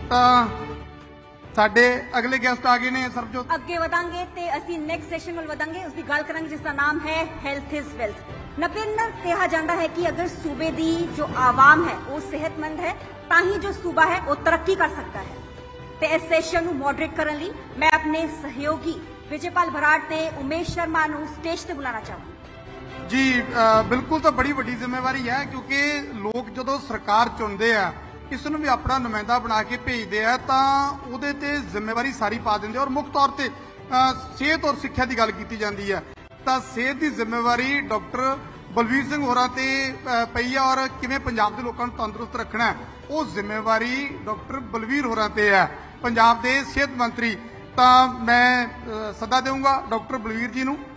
ਸਾਡੇ ਅਗਲੇ ਗੈਸਟ ਆ ਗਏ ਨੇ ਸਰਬਜੋਤ। ਅੱਗੇ ਵਧਾਂਗੇ ਤੇ ਅਸੀਂ ਨੈਕਸਟ ਸੈਸ਼ਨ ਵੱਲ ਵਧਾਂਗੇ, ਉਸ ਦੀ ਗੱਲ ਕਰਾਂਗੇ ਜਿਸ ਦਾ ਨਾਮ ਹੈ ਹੈਲਥ ਇਜ਼ ਵੈਲਥ। ਨਪਿੰਦਰ ਕਿਹਾ ਜਾਂਦਾ ਹੈ ਕਿ ਅਗਰ ਸੂਬੇ ਦੀ ਜੋ ਆਵਾਮ ਹੈ ਉਹ ਸਿਹਤਮੰਦ ਹੈ ਤਾਂ ਹੀ ਜੋ ਸੂਬਾ ਹੈ ਉਹ ਤਰੱਕੀ ਕਰ ਸਕਦਾ ਹੈ। ਤੇ ਇਸ ਸੈਸ਼ਨ ਨੂੰ ਮੋਡਰੇਟ ਕਰਨ ਲਈ ਮੈਂ ਆਪਣੇ ਸਹਿਯੋਗੀ ਵਿਜੇਪਾਲ ਬਰਾੜ ਤੇ ਉਮੇਸ਼ ਸ਼ਰਮਾ ਨੂੰ ਸਟੇਜ ਤੇ ਬੁਲਾਉਣਾ ਚਾਹਾਂਗੀ। ਜੀ ਬਿਲਕੁਲ, ਤਾਂ ਬੜੀ ਵੱਡੀ ਜ਼ਿੰਮੇਵਾਰੀ ਹੈ ਕਿਉਂਕਿ ਲੋਕ ਜਦੋਂ ਸਰਕਾਰ ਚੁਣਦੇ ਆ, ਕਿਸੇ ਨੂੰ ਵੀ ਆਪਣਾ ਨੁਮਾਇੰਦਾ ਬਣਾ ਕੇ ਭੇਜਦੇ ਆ ਤਾਂ ਉਹਦੇ ਤੇ ਜ਼ਿੰਮੇਵਾਰੀ ਸਾਰੀ ਪਾ ਦਿੰਦੇ। ਔਰ ਮੁੱਖ ਤੌਰ ਤੇ ਸਿਹਤ ਔਰ ਸਿੱਖਿਆ ਦੀ ਗੱਲ ਕੀਤੀ ਜਾਂਦੀ ਹੈ ਤਾਂ ਸਿਹਤ ਦੀ ਜ਼ਿੰਮੇਵਾਰੀ ਡਾਕਟਰ ਬਲਵੀਰ ਸਿੰਘ ਹੋਰਾਂ ਤੇ ਪਈ ਆ ਔਰ ਕਿਵੇਂ ਪੰਜਾਬ ਦੇ ਲੋਕਾਂ ਨੂੰ ਤੰਦਰੁਸਤ ਰੱਖਣਾ ਉਹ ਜ਼ਿੰਮੇਵਾਰੀ ਡਾਕਟਰ ਬਲਵੀਰ ਹੋਰਾਂ ਤੇ ਹੈ, ਪੰਜਾਬ ਦੇ ਸਿਹਤ ਮੰਤਰੀ। ਤਾਂ ਮੈਂ ਸੱਦਾ ਦੇਵਾਂਗਾ ਡਾਕਟਰ ਬਲਵੀਰ ਜੀ ਨੂੰ,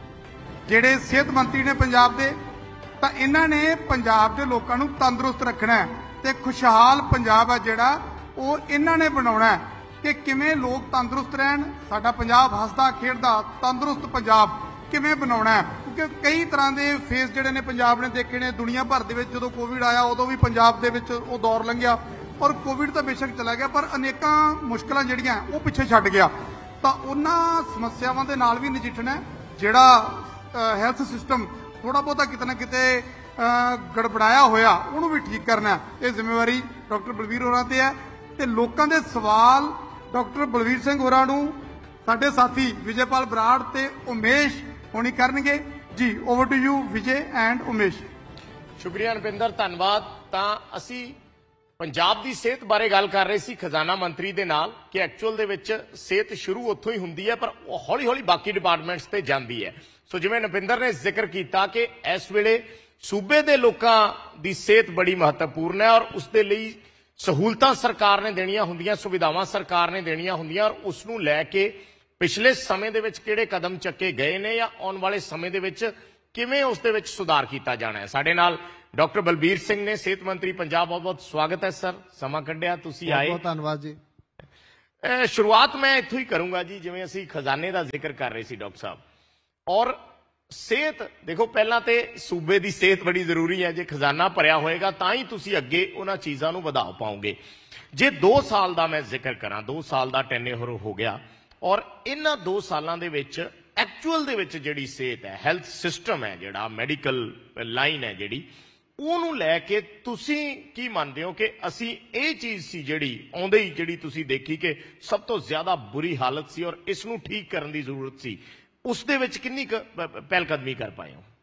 ਜਿਹੜੇ ਸਿਹਤ ਮੰਤਰੀ ਨੇ ਪੰਜਾਬ ਦੇ। ਤਾਂ ਇਹਨਾਂ ਨੇ ਪੰਜਾਬ ਦੇ ਲੋਕਾਂ ਨੂੰ ਤੰਦਰੁਸਤ ਰੱਖਣਾ ਹੈ ਤੇ ਖੁਸ਼ਹਾਲ ਪੰਜਾਬ ਹੈ ਜਿਹੜਾ ਉਹ ਇਹਨਾਂ ਨੇ ਬਣਾਉਣਾ ਹੈ ਕਿ ਕਿਵੇਂ ਲੋਕ ਤੰਦਰੁਸਤ ਰਹਿਣ, ਸਾਡਾ ਪੰਜਾਬ ਹੱਸਦਾ ਖੇਡਦਾ ਤੰਦਰੁਸਤ ਪੰਜਾਬ ਕਿਵੇਂ ਬਣਾਉਣਾ ਹੈ। ਕਿਉਂਕਿ ਕਈ ਤਰ੍ਹਾਂ ਦੇ ਫੇਸ ਜਿਹੜੇ ਨੇ ਪੰਜਾਬ ਨੇ ਦੇਖੇ ਨੇ ਦੁਨੀਆ ਭਰ ਦੇ ਵਿੱਚ। ਜਦੋਂ ਕੋਵਿਡ ਆਇਆ ਉਦੋਂ ਵੀ ਪੰਜਾਬ ਦੇ ਵਿੱਚ ਉਹ ਦੌਰ ਲੰਘਿਆ ਔਰ ਕੋਵਿਡ ਤਾਂ ਬੇਸ਼ੱਕ ਚਲਾ ਗਿਆ ਪਰ ਅਨੇਕਾਂ ਮੁਸ਼ਕਲਾਂ ਜਿਹੜੀਆਂ ਉਹ ਪਿੱਛੇ ਛੱਡ ਗਿਆ। ਤਾਂ ਉਹਨਾਂ ਸਮੱਸਿਆਵਾਂ ਦੇ ਨਾਲ ਵੀ ਨਜਿੱਠਣਾ, ਜਿਹੜਾ ਹੈਲਥ ਸਿਸਟਮ ਥੋੜਾ ਬਹੁਤਾ ਕਿਤੇ ਨਾ ਕਿਤੇ ਗੜਬੜਾਇਆ ਹੋਇਆ ਉਹਨੂੰ ਵੀ ਠੀਕ ਕਰਨਾ, ਇਹ ਜ਼ਿੰਮੇਵਾਰੀ ਡਾਕਟਰ ਬਲਵੀਰ ਹੋਰਾਂ ਤੇ ਹੈ। ਤੇ ਲੋਕਾਂ ਦੇ ਸਵਾਲ ਡਾਕਟਰ ਬਲਵੀਰ ਸਿੰਘ ਹੋਰਾਂ ਨੂੰ ਸਾਡੇ ਸਾਥੀ ਵਿਜੇਪਾਲ ਬਰਾੜ ਤੇ ਉਮੇਸ਼ ਹੋਣੀ ਕਰਨਗੇ। ਜੀ over to you Vijay and Umesh. ਸ਼ੁਕਰੀਆ ਨਪਿੰਦਰ, ਧੰਨਵਾਦ। ਤਾਂ ਅਸੀਂ ਪੰਜਾਬ ਦੀ ਸਿਹਤ ਬਾਰੇ ਗੱਲ ਕਰ ਰਹੇ ਸੀ ਖਜ਼ਾਨਾ ਮੰਤਰੀ ਦੇ ਨਾਲ ਕਿ ਐਕਚੁਅਲ ਦੇ ਵਿੱਚ ਸਿਹਤ ਸ਼ੁਰੂ ਉੱਥੋਂ ਹੀ ਹੁੰਦੀ ਹੈ ਪਰ ਹੌਲੀ ਹੌਲੀ ਬਾਕੀ ਡਿਪਾਰਟਮੈਂਟਸ ਤੇ ਜਾਂਦੀ ਹੈ। ਸੋ ਜਿਵੇਂ ਨਪਿੰਦਰ ਨੇ ਜ਼ਿਕਰ ਕੀਤਾ ਕਿ ਇਸ ਵੇਲੇ ਸੂਬੇ ਦੇ ਲੋਕਾਂ ਦੀ ਸਿਹਤ ਬੜੀ ਮਹੱਤਵਪੂਰਨ ਹੈ ਔਰ ਉਸ ਦੇ ਲਈ ਸਹੂਲਤਾਂ ਸਰਕਾਰ ਨੇ ਦੇਣੀਆਂ ਹੁੰਦੀਆਂ, ਸੁਵਿਧਾਵਾਂ ਸਰਕਾਰ ਨੇ ਦੇਣੀਆਂ ਹੁੰਦੀਆਂ ਔਰ ਉਸ ਨੂੰ ਲੈ ਕੇ ਪਿਛਲੇ ਸਮੇਂ ਦੇ ਵਿੱਚ ਕਿਹੜੇ ਕਦਮ ਚੱਕੇ ਗਏ ਨੇ ਜਾਂ ਆਉਣ ਵਾਲੇ ਸਮੇਂ ਦੇ ਵਿੱਚ ਕਿਵੇਂ ਉਸ ਦੇ ਵਿੱਚ ਸੁਧਾਰ ਕੀਤਾ ਜਾਣਾ ਹੈ। ਸਾਡੇ ਨਾਲ ਡਾਕਟਰ ਬਲਬੀਰ ਸਿੰਘ ਨੇ, ਸਿਹਤ ਮੰਤਰੀ ਪੰਜਾਬ। ਬਹੁਤ ਬਹੁਤ ਸਵਾਗਤ ਹੈ ਸਰ, ਸਮਾਂ ਕੱਢਿਆ ਤੁਸੀਂ ਆਏ। ਬਹੁਤ ਧੰਨਵਾਦ ਜੀ। ਸ਼ੁਰੂਆਤ ਮੈਂ ਇੱਥੋਂ ਹੀ ਕਰੂੰਗਾ ਜੀ, ਜਿਵੇਂ ਅਸੀਂ ਖਜ਼ਾਨੇ ਦਾ ਜ਼ਿਕਰ ਕਰ ਰਹੇ ਸੀ ਡਾਕਟਰ ਸਾਹਿਬ। ਔਰ ਸਿਹਤ ਦੇਖੋ, ਪਹਿਲਾਂ ਤੇ ਸੂਬੇ ਦੀ ਸਿਹਤ ਬੜੀ ਜ਼ਰੂਰੀ ਹੈ। ਜੇ ਖਜ਼ਾਨਾ ਭਰਿਆ ਹੋਏਗਾ ਤਾਂ ਹੀ ਤੁਸੀਂ ਅੱਗੇ ਉਹਨਾਂ ਚੀਜ਼ਾਂ ਨੂੰ ਵਧਾ ਪਾਓਗੇ। ਜੇ 2 ਸਾਲ ਦਾ ਮੈਂ ਜ਼ਿਕਰ ਕਰਾਂ, 2 ਸਾਲ ਦਾ ਟੈਨਿਓਰ ਹੋ ਗਿਆ ਔਰ ਇਹਨਾਂ 2 ਸਾਲਾਂ ਦੇ ਵਿੱਚ ਐਕਚੁਅਲ ਦੇ ਵਿੱਚ ਜਿਹੜੀ ਸਿਹਤ ਹੈ, ਹੈਲਥ ਸਿਸਟਮ ਹੈ, ਜਿਹੜਾ ਮੈਡੀਕਲ ਲਾਈਨ ਹੈ ਜਿਹੜੀ, ਉਹਨੂੰ ਲੈ ਕੇ ਤੁਸੀਂ ਕੀ ਮੰਨਦੇ ਹੋ ਕਿ ਅਸੀਂ ਇਹ ਚੀਜ਼ ਸੀ ਜਿਹੜੀ ਆਉਂਦੇ ਹੀ ਜਿਹੜੀ ਤੁਸੀਂ ਦੇਖੀ ਕਿ ਸਭ ਤੋਂ ਜ਼ਿਆਦਾ ਬੁਰੀ ਹਾਲਤ ਸੀ ਔਰ ਇਸ ਨੂੰ ਠੀਕ ਕਰਨ ਦੀ ਜ਼ਰੂਰਤ ਸੀ, ਉਸ ਦੇ ਵਿੱਚ ਕਿੰਨੀ ਪਹਿਲ ਕਦਮੀ ਕਰ ਪਾਏ ਹੋ?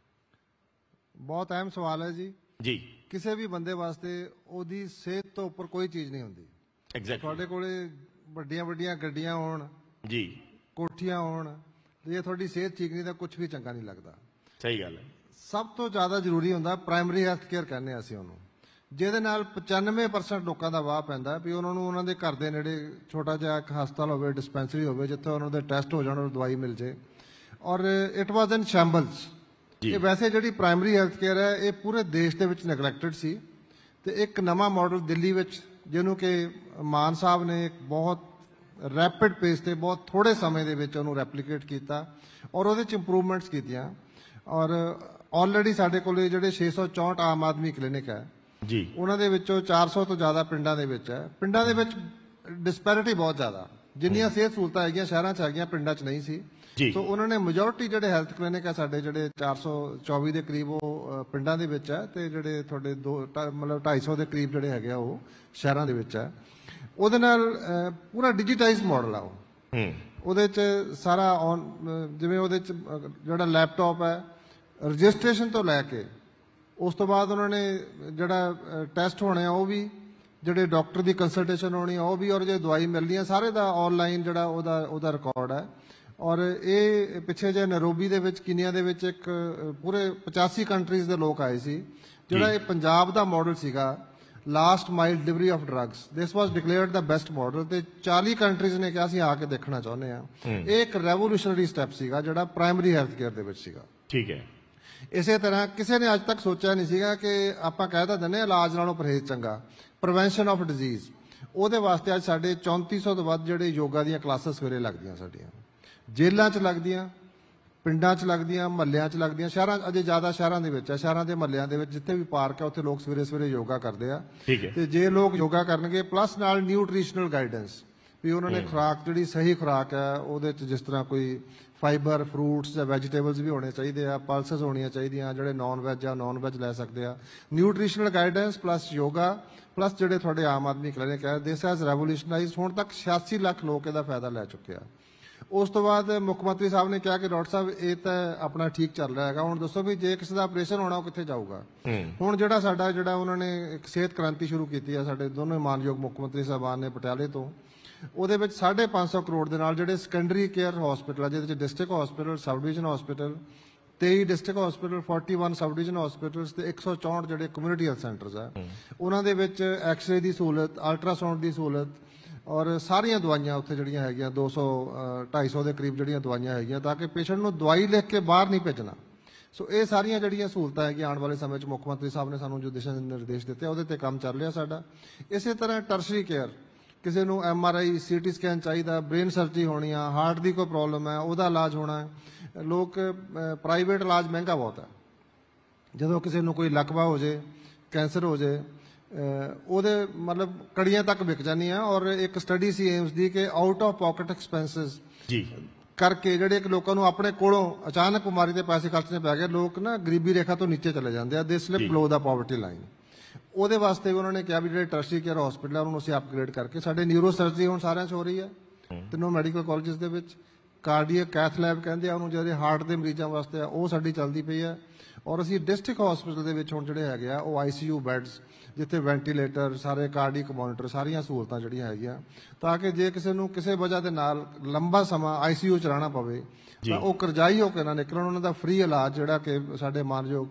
ਬਹੁਤ ਅਹਿਮ ਸਵਾਲ ਹੈ ਜੀ। ਜੀ, ਕਿਸੇ ਵੀ ਬੰਦੇ ਵਾਸਤੇ ਉਹਦੀ ਸਿਹਤ ਤੋਂ ਉੱਪਰ ਕੋਈ ਚੀਜ਼ ਨਹੀਂ ਹੁੰਦੀ। ਐਗਜ਼ੈਕਟਲੀ। ਤੁਹਾਡੇ ਕੋਲੇ ਵੱਡੀਆਂ ਵੱਡੀਆਂ ਗੱਡੀਆਂ ਹੋਣ ਜੀ, ਕੋਠੀਆਂ ਹੋਣ, ਜੇ ਤੁਹਾਡੀ ਸਿਹਤ ਠੀਕ ਨਹੀਂ ਤਾਂ ਕੁਝ ਵੀ ਚੰਗਾ ਨਹੀਂ ਲੱਗਦਾ। ਸਹੀ ਗੱਲ ਹੈ। ਸਭ ਤੋਂ ਜ਼ਿਆਦਾ ਜ਼ਰੂਰੀ ਹੁੰਦਾ ਪ੍ਰਾਇਮਰੀ ਹੈਲਥ ਕੇਅਰ ਕਹਿੰਦੇ ਅਸੀਂ ਉਹਨੂੰ, ਜਿਹਦੇ ਨਾਲ 95% ਲੋਕਾਂ ਦਾ ਵਾਹ ਪੈਂਦਾ ਵੀ ਉਹਨਾਂ ਨੂੰ ਉਹਨਾਂ ਦੇ ਘਰ ਦੇ ਨੇੜੇ ਛੋਟਾ ਜਿਹਾ ਇੱਕ ਹਸਪਤਾਲ ਹੋਵੇ, ਡਿਸਪੈਂਸਰੀ ਹੋਵੇ, ਜਿੱਥੇ ਉਹਨਾਂ ਦੇ ਟੈਸਟ ਹੋ ਜਾਣ ਔਰ ਦਵਾਈ ਮਿਲ ਜੇ। ਔਰ ਇਟ ਵਾਜ਼ ਇਨ ਸ਼ੈਂਬਲਸ। ਇਹ ਵੈਸੇ ਜਿਹੜੀ ਪ੍ਰਾਇਮਰੀ ਹੈਲਥ ਕੇਅਰ ਹੈ ਇਹ ਪੂਰੇ ਦੇਸ਼ ਦੇ ਵਿੱਚ ਨੈਗਲੈਕਟਡ ਸੀ ਤੇ ਇੱਕ ਨਵਾਂ ਮਾਡਲ ਦਿੱਲੀ ਵਿੱਚ, ਜਿਹਨੂੰ ਕਿ ਮਾਨ ਸਾਹਿਬ ਨੇ ਇੱਕ ਬਹੁਤ ਰੈਪਿਡ ਪੇਸ ਤੇ ਬਹੁਤ ਥੋੜੇ ਸਮੇਂ ਦੇ ਵਿੱਚ ਉਹਨੂੰ ਰੈਪਲੀਕੇਟ ਕੀਤਾ ਔਰ ਉਹਦੇ 'ਚ ਇੰਪਰੂਵਮੈਂਟਸ ਕੀਤੀਆਂ। ਔਰ ਆਲਰੇਡੀ ਸਾਡੇ ਕੋਲ ਜਿਹੜੇ 664 ਆਮ ਆਦਮੀ ਕਲੀਨਿਕ ਹੈ ਜੀ, ਉਹਨਾਂ ਦੇ ਵਿੱਚੋਂ 400 ਤੋਂ ਜ਼ਿਆਦਾ ਪਿੰਡਾਂ ਦੇ ਵਿੱਚ ਹੈ। ਪਿੰਡਾਂ ਦੇ ਵਿੱਚ ਡਿਸਪੈਰਿਟੀ ਬਹੁਤ ਜ਼ਿਆਦਾ, ਜਿੰਨੀਆਂ ਸਿਹਤ ਸਹੂਲਤਾਂ ਹੈਗੀਆਂ ਸ਼ਹਿਰਾਂ 'ਚ ਹੈਗੀਆਂ, ਪਿੰਡਾਂ 'ਚ ਨਹੀਂ ਸੀ। ਸੋ ਉਹਨਾਂ ਨੇ ਮੈਜੋਰਿਟੀ ਜਿਹੜੇ ਹੈਲਥ ਕਲੀਨਿਕ ਹੈ ਸਾਡੇ ਜਿਹੜੇ 424 ਦੇ ਕਰੀਬ ਉਹ ਪਿੰਡਾਂ ਦੇ ਵਿੱਚ ਹੈ ਤੇ ਜਿਹੜੇ ਤੁਹਾਡੇ 250 ਦੇ ਕਰੀਬ ਜਿਹੜੇ ਹੈਗੇ ਆ ਉਹ ਸ਼ਹਿਰਾਂ ਦੇ ਵਿੱਚ ਹੈ। ਉਹਦੇ ਨਾਲ ਪੂਰਾ ਡਿਜੀਟਾਈਜ਼ਡ ਮਾਡਲ ਆ ਉਹ। ਉਹਦੇ 'ਚ ਸਾਰਾ ਜਿਵੇਂ ਉਹਦੇ 'ਚ ਜਿਹੜਾ ਲੈਪਟਾਪ ਹੈ, ਰਜਿਸਟ੍ਰੇਸ਼ਨ ਤੋਂ ਲੈ ਕੇ ਉਸ ਤੋਂ ਬਾਅਦ ਉਹਨਾਂ ਨੇ ਜਿਹੜਾ ਟੈਸਟ ਹੋਣੇ ਆ ਉਹ ਵੀ, ਜਿਹੜੇ ਡਾਕਟਰ ਦੀ ਕੰਸਲਟੇਸ਼ਨ ਹੋਣੀ ਆ ਉਹ ਵੀ, ਔਰ ਜੇ ਦਵਾਈ ਮਿਲਣੀ ਆ ਸਾਰੇ ਦਾ ਆਨਲਾਈਨ ਜਿਹੜਾ ਉਹਦਾ ਰਿਕਾਰਡ ਹੈ। ਔਰ ਇਹ ਪਿੱਛੇ ਜੇ ਨੈਰੋਬੀ ਦੇ ਵਿੱਚ, ਕੀਨੀਆ ਦੇ ਵਿੱਚ ਇੱਕ ਪੂਰੇ 85 ਕੰਟਰੀਜ਼ ਦੇ ਲੋਕ ਆਏ ਸੀ। ਜਿਹੜਾ ਇਹ ਪੰਜਾਬ ਦਾ ਮਾਡਲ ਸੀਗਾ last mile delivery of drugs, this was declared the best model ਤੇ 40 ਕੰਟਰੀਜ਼ ਨੇ ਕਿਹਾ ਅਸੀਂ ਆ ਕੇ ਦੇਖਣਾ ਚਾਹੁੰਦੇ ਆ। ਇਹ ਇੱਕ ਰੈਵੋਲੂਸ਼ਨਰੀ ਸਟੈਪ ਸੀਗਾ ਜਿਹੜਾ ਪ੍ਰਾਇਮਰੀ ਹੈਲਥ ਕੇਅਰ ਦੇ ਵਿੱਚ ਸੀਗਾ। ਠੀਕ ਹੈ। ਇਸੇ ਤਰ੍ਹਾਂ ਕਿਸੇ ਨੇ ਅੱਜ ਤੱਕ ਸੋਚਿਆ ਨਹੀਂ ਸੀਗਾ ਕਿ ਆਪਾਂ ਕਹਿ ਤਾਂ ਦਿੰਦੇ ਇਲਾਜ ਨਾਲੋਂ ਪਰਹੇਜ਼ ਚੰਗਾ, ਪ੍ਰੀਵੈਂਸ਼ਨ ਆਫ ਡਿਜ਼ੀਜ਼। ਉਹਦੇ ਵਾਸਤੇ ਅੱਜ ਸਾਡੇ 3400 ਤੋਂ ਵੱਧ ਜਿਹੜੇ ਯੋਗਾ ਦੀਆਂ ਕਲਾਸਾਂ ਸਵੇਰੇ ਲੱਗਦੀਆਂ, ਸਾਡੀਆਂ ਜੇਲ੍ਹਾਂ 'ਚ ਲੱਗਦੀਆਂ, ਪਿੰਡਾਂ 'ਚ ਲੱਗਦੀਆਂ, ਮਹੱਲਿਆਂ 'ਚ ਲੱਗਦੀਆਂ, ਸ਼ਹਿਰਾਂ ਅਜੇ ਜ਼ਿਆਦਾ ਸ਼ਹਿਰਾਂ ਦੇ ਵਿੱਚ ਹੈ। ਸ਼ਹਿਰਾਂ ਦੇ ਮਹੱਲਿਆਂ ਦੇ ਵਿੱਚ ਜਿੱਥੇ ਵੀ ਪਾਰਕ ਹੈ ਉੱਥੇ ਲੋਕ ਸਵੇਰੇ ਸਵੇਰੇ ਯੋਗਾ ਕਰਦੇ ਆ। ਠੀਕ ਹੈ। ਤੇ ਜੇ ਲੋਕ ਯੋਗਾ ਕਰਨਗੇ ਪਲੱਸ ਨਾਲ ਨਿਊਟ੍ਰੀਸ਼ਨਲ ਗਾਈਡੈਂਸ ਵੀ ਉਹਨਾਂ ਨੇ ਖੁਰਾਕ ਜਿਹੜੀ ਸਹੀ ਖੁਰਾਕ ਹੈ ਉਹਦੇ 'ਚ ਜਿਸ ਤਰ੍ਹਾਂ ਕੋਈ ਫਾਈਬਰ, ਫਰੂਟਸ ਜਾਂ ਵੈਜੀਟੇਬਲਸ ਵੀ ਹੋਣੇ ਚਾਹੀਦੇ ਆ, ਪਲਸਸ ਹੋਣੀਆਂ ਚਾਹੀਦੀਆਂ, ਜਿਹੜੇ ਨਾਨ ਵੈਜ ਆ ਨਾਨ ਵੈਜ ਲੈ ਸਕਦੇ ਆ। Nutritional guidance plus yoga plus ਜਿਹੜੇ ਤੁਹਾਡੇ ਆਮ ਆਦਮੀ ਕਲੀਨਿਕ ਹੈ, ਦਿਸ ਹੈਜ਼ ਰੈਵੋਲੂਸ਼ਨਾਈਜ਼ਡ। ਹੁਣ ਤੱਕ 86 ਲੱਖ ਲੋਕ ਇਹਦਾ ਫਾਇਦਾ ਲੈ ਚੁੱਕੇ ਆ। ਉਸ ਤੋਂ ਬਾਅਦ ਮੁੱਖ ਮੰਤਰੀ ਸਾਹਿਬ ਨੇ ਕਿਹਾ ਕਿ ਡਾਕਟਰ ਸਾਹਿਬ ਇਹ ਤਾਂ ਆਪਣਾ ਠੀਕ ਚੱਲ ਰਿਹਾ ਹੈਗਾ, ਹੁਣ ਦੱਸੋ ਵੀ ਜੇ ਕਿਸੇ ਦਾ ਆਪਰੇਸ਼ਨ ਹੋਣਾ ਉਹ ਕਿੱਥੇ ਜਾਊਗਾ। ਹੁਣ ਜਿਹੜਾ ਸਾਡਾ ਜਿਹੜਾ ਉਹਨਾਂ ਨੇ ਇੱਕ ਸਿਹਤ ਕ੍ਰਾਂਤੀ ਸ਼ੁਰੂ ਕੀਤੀ ਆ ਸਾਡੇ ਦੋਨੋਂ ਮਾਨਯੋਗ ਮੁੱਖ ਮੰਤਰੀ ਸਾਹਿਬਾਨ ਨੇ ਪਟਿਆਲੇ ਤੋਂ, ਉਹਦੇ ਵਿੱਚ 550 ਕਰੋੜ ਦੇ ਨਾਲ ਜਿਹੜੇ ਸੈਕੰਡਰੀ ਕੇਅਰ ਹਸਪੀਟਲ ਆ, ਜਿਹਦੇ ਵਿੱਚ district hospital, sub division hospital, 23 district hospital, 41 sub division hospitals ਤੇ 164 ਜਿਹੜੇ ਕਮਿਊਨਿਟੀ ਹੈਲਥ ਸੈਂਟਰਸ ਆ, ਉਹਨਾਂ ਦੇ ਵਿੱਚ ਐਕਸ-ਰੇ ਦੀ ਸਹੂਲਤ, ਅਲਟਰਾਸਾਊਂਡ ਦੀ ਸਹੂਲਤ ਔਰ ਸਾਰੀਆਂ ਦਵਾਈਆਂ ਉੱਥੇ ਜਿਹੜੀਆਂ ਹੈਗੀਆਂ 200-250 ਦੇ ਕਰੀਬ ਜਿਹੜੀਆਂ ਦਵਾਈਆਂ ਹੈਗੀਆਂ, ਤਾਂ ਕਿ ਪੇਸ਼ੈਂਟ ਨੂੰ ਦਵਾਈ ਲਿਖ ਕੇ ਬਾਹਰ ਨਹੀਂ ਭੇਜਣਾ। ਸੋ ਇਹ ਸਾਰੀਆਂ ਜਿਹੜੀਆਂ ਸਹੂਲਤਾਂ ਹੈਗੀਆਂ ਆਉਣ ਵਾਲੇ ਸਮੇਂ 'ਚ ਮੁੱਖ ਮੰਤਰੀ ਸਾਹਿਬ ਨੇ ਸਾਨੂੰ ਜੋ ਦਿਸ਼ਾ ਨਿਰਦੇਸ਼ ਦਿੱਤੇ ਉਹਦੇ ਤੇ ਕੰਮ ਚੱਲ ਰਿਹਾ ਸਾਡਾ। ਇਸੇ ਤਰ੍ਹਾਂ ਟਰਸ਼ਰੀ ਕੇਅਰ, ਕਿਸੇ ਨੂੰ MRI, CT ਸਕੈਨ ਚਾਹੀਦਾ, ਬ੍ਰੇਨ ਸਰਜਰੀ ਹੋਣੀ ਆ, ਹਾਰਟ ਦੀ ਕੋਈ ਪ੍ਰੋਬਲਮ ਹੈ ਉਹਦਾ ਇਲਾਜ ਹੋਣਾ ਹੈ। ਲੋਕ ਪ੍ਰਾਈਵੇਟ ਇਲਾਜ ਮਹਿੰਗਾ ਬਹੁਤ ਹੈ। ਜਦੋਂ ਕਿਸੇ ਨੂੰ ਕੋਈ ਲਕਵਾ ਹੋ ਜੇ, ਕੈਂਸਰ ਹੋ ਜੇ, ਉਹਦੇ ਮਤਲਬ ਕੜੀਆਂ ਤੱਕ ਵਿਕ ਜਾਂਦੀਆਂ। ਔਰ ਇੱਕ ਸਟੱਡੀ ਸੀ ਏਮਸ ਦੀ ਕਿ ਆਊਟ ਆਫ ਪਾਕਟ ਐਕਸਪੈਂਸਿਸ ਜੀ ਕਰਕੇ ਜਿਹੜੇ ਕਿ ਲੋਕਾਂ ਨੂੰ ਆਪਣੇ ਕੋਲੋਂ ਅਚਾਨਕ ਬਿਮਾਰੀ ਤੇ ਪੈਸੇ ਖਰਚਣੇ ਪੈ ਗਏ, ਲੋਕ ਨਾ ਗਰੀਬੀ ਰੇਖਾ ਤੋਂ ਨੀਚੇ ਚਲੇ ਜਾਂਦੇ ਆ, they slip below the poverty line. ਉਹਦੇ ਵਾਸਤੇ ਉਹਨਾਂ ਨੇ ਕਿਹਾ ਵੀ ਜਿਹੜੇ ਟਰਸ਼ਰੀ ਕੇਅਰ ਹਸਪੀਟਲ ਆ ਉਹਨੂੰ ਅਸੀਂ ਅਪਗ੍ਰੇਡ ਕਰਕੇ, ਸਾਡੇ ਨਿਊਰੋ ਸਰਜਰੀ ਹੁਣ ਸਾਰਿਆਂ 'ਚ ਹੋ ਰਹੀ ਹੈ ਤਿੰਨੋਂ ਮੈਡੀਕਲ ਕਾਲਜਸ ਦੇ ਵਿੱਚ, ਕਾਰਡੀਅਕ ਕੈਥ ਲੈਬ ਕਹਿੰਦੇ ਆ ਉਹਨੂੰ, ਜਿਹੜੇ ਹਾਰਟ ਦੇ ਮਰੀਜ਼ਾਂ ਵਾਸਤੇ ਆ ਉਹ ਸਾਡੀ ਚੱਲਦੀ ਪਈ ਹੈ। ਔਰ ਅਸੀਂ ਡਿਸਟ੍ਰਿਕਟ ਹਸਪੀਟਲ ਦੇ ਵਿੱਚ ਹੁਣ ਜਿਹੜੇ ਹੈਗੇ ਆ ਉਹ ICU ਬੈੱਡਸ, ਜਿੱਥੇ ਵੈਂਟੀਲੇਟਰ, ਸਾਰੇ ਕਾਰਡੀਅਕ ਮੋਨੀਟਰ, ਸਾਰੀਆਂ ਸਹੂਲਤਾਂ ਜਿਹੜੀਆਂ ਹੈਗੀਆਂ, ਤਾਂ ਕਿ ਜੇ ਕਿਸੇ ਨੂੰ ਕਿਸੇ ਵਜ੍ਹਾ ਦੇ ਨਾਲ ਲੰਬਾ ਸਮਾਂ ICU 'ਚ ਰਹਿਣਾ ਪਵੇ ਤਾਂ ਉਹ ਕਰਜ਼ਾਈ ਹੋ ਕੇ ਨਾ ਨਿਕਲਣ। ਉਹਨਾਂ ਦਾ ਫ੍ਰੀ ਇਲਾਜ ਜਿਹੜਾ ਕਿ ਸਾਡੇ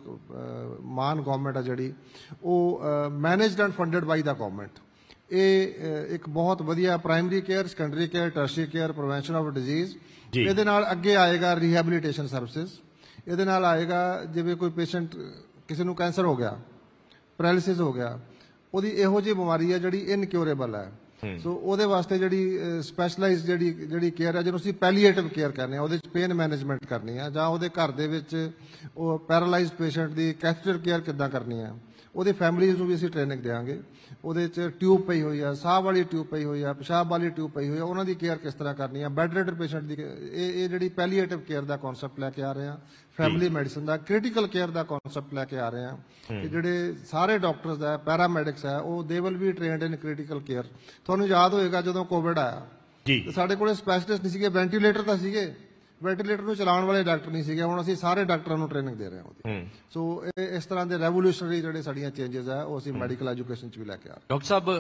ਮਾਨ ਗਵਰਨਮੈਂਟ ਆ ਜਿਹੜੀ ਉਹ managed and funded by the government. ਇਹ ਇੱਕ ਬਹੁਤ ਵਧੀਆ primary care, secondary care, tertiary care, prevention of disease. ਇਹਦੇ ਨਾਲ ਅੱਗੇ ਆਏਗਾ ਰੀਹੈਬਿਲਿਟੇਸ਼ਨ ਸਰਵਿਸਿਜ਼। ਇਹਦੇ ਨਾਲ ਆਏਗਾ ਜਿਵੇਂ ਕੋਈ ਪੇਸ਼ੈਂਟ, ਕਿਸੇ ਨੂੰ ਕੈਂਸਰ ਹੋ ਗਿਆ, ਪੈਰਾਲਿਸਿਸ ਹੋ ਗਿਆ, ਉਹਦੀ ਇਹੋ ਜਿਹੀ ਬਿਮਾਰੀ ਹੈ ਜਿਹੜੀ ਇਨਕਿਉਰੇਬਲ ਹੈ। ਸੋ ਉਹਦੇ ਵਾਸਤੇ ਜਿਹੜੀ ਸਪੈਸ਼ਲਾਈਜ਼ ਜਿਹੜੀ ਕੇਅਰ ਹੈ, ਜਿਹਨੂੰ ਅਸੀਂ ਪੈਲੀਏਟਿਵ ਕੇਅਰ ਕਹਿੰਦੇ ਆ, ਉਹਦੇ ਵਿੱਚ ਪੇਨ ਮੈਨੇਜਮੈਂਟ ਕਰਨੀ ਆ, ਜਾਂ ਉਹਦੇ ਘਰ ਦੇ ਵਿੱਚ ਉਹ ਪੈਰਾਲਾਈਜ਼ਡ ਪੇਸ਼ੈਂਟ ਦੀ ਕੈਥੇਟਰ ਕੇਅਰ ਕਿੱਦਾਂ ਕਰਨੀ ਆ, ਉਹਦੇ ਫੈਮਿਲੀਜ਼ ਨੂੰ ਵੀ ਅਸੀਂ ਟ੍ਰੇਨਿੰਗ ਦੇਵਾਂਗੇ। ਉਹਦੇ 'ਚ ਟਿਊਬ ਪਈ ਹੋਈ ਆ, ਸਾਹ ਵਾਲੀ ਟਿਊਬ ਪਈ ਹੋਈ ਆ, ਪਿਸ਼ਾਬ ਵਾਲੀ ਟਿਊਬ ਪਈ ਹੋਈ ਆ, ਉਹਨਾਂ ਦੀ ਕੇਅਰ ਕਿਸ ਤਰ੍ਹਾਂ ਕਰਨੀ ਆ, ਬੈੱਡ ਰੈਡਰ ਪੇਸ਼ੈਂਟ ਦੀ, ਇਹ ਜਿਹੜੀ ਪੈਲੀਏਟਿਵ ਕੇਅਰ ਦਾ ਕਨਸੈਪਟ ਲੈ ਕੇ ਆ ਰਹੇ ਆ, ਫੈਮਿਲੀ ਮੈਡੀਸਨ ਦਾ, ਕ੍ਰਿਟੀਕਲ ਕੇਅਰ ਦਾ ਕਨਸੈਪਟ ਲੈ ਕੇ ਆ ਰਹੇ ਆ। ਕਿ ਜਿਹੜੇ ਸਾਰੇ ਡਾਕਟਰਸ ਹੈ, ਪੈਰਾਮੈਡਿਕਸ ਹੈ, ਉਹ they will be trained in critical care. ਤੁਹਾਨੂੰ ਯਾਦ ਹੋਏਗਾ ਜਦੋਂ ਕੋਵਿਡ ਆਇਆ ਤੇ ਸਾਡੇ ਕੋਲ ਸਪੈਸ਼ਲਿਸਟ ਨਹੀਂ ਸੀਗੇ, ਵੈਂਟੀਲੇਟਰ ਤਾਂ ਸੀਗੇ, ਵੈਂਟੀਲੇਟਰ ਨੂੰ ਚਲਾਉਣ ਵਾਲੇ ਡਾਕਟਰ ਨਹੀਂ ਸੀਗੇ। ਹੁਣ ਅਸੀਂ ਸਾਰੇ ਡਾਕਟਰਾਂ ਨੂੰ ਟ੍ਰੇਨਿੰਗ ਦੇ ਰਹੇ ਹਾਂ ਉਹਦੀ। ਸੋ ਇਸ ਤਰ੍ਹਾਂ ਦੇ ਰੈਵੋਲੂਸ਼ਨਰੀ ਜਿਹੜੇ ਸਾਡੀਆਂ ਚੇਂਜਸ ਆ ਉਹ ਅਸੀਂ ਮੈਡੀਕਲ ਐਜੂਕੇਸ਼ਨ 'ਚ ਵੀ ਲੈ ਕੇ ਆ ਰਹੇ ਹਾਂ। ਡਾਕਟਰ ਸਾਹਿਬ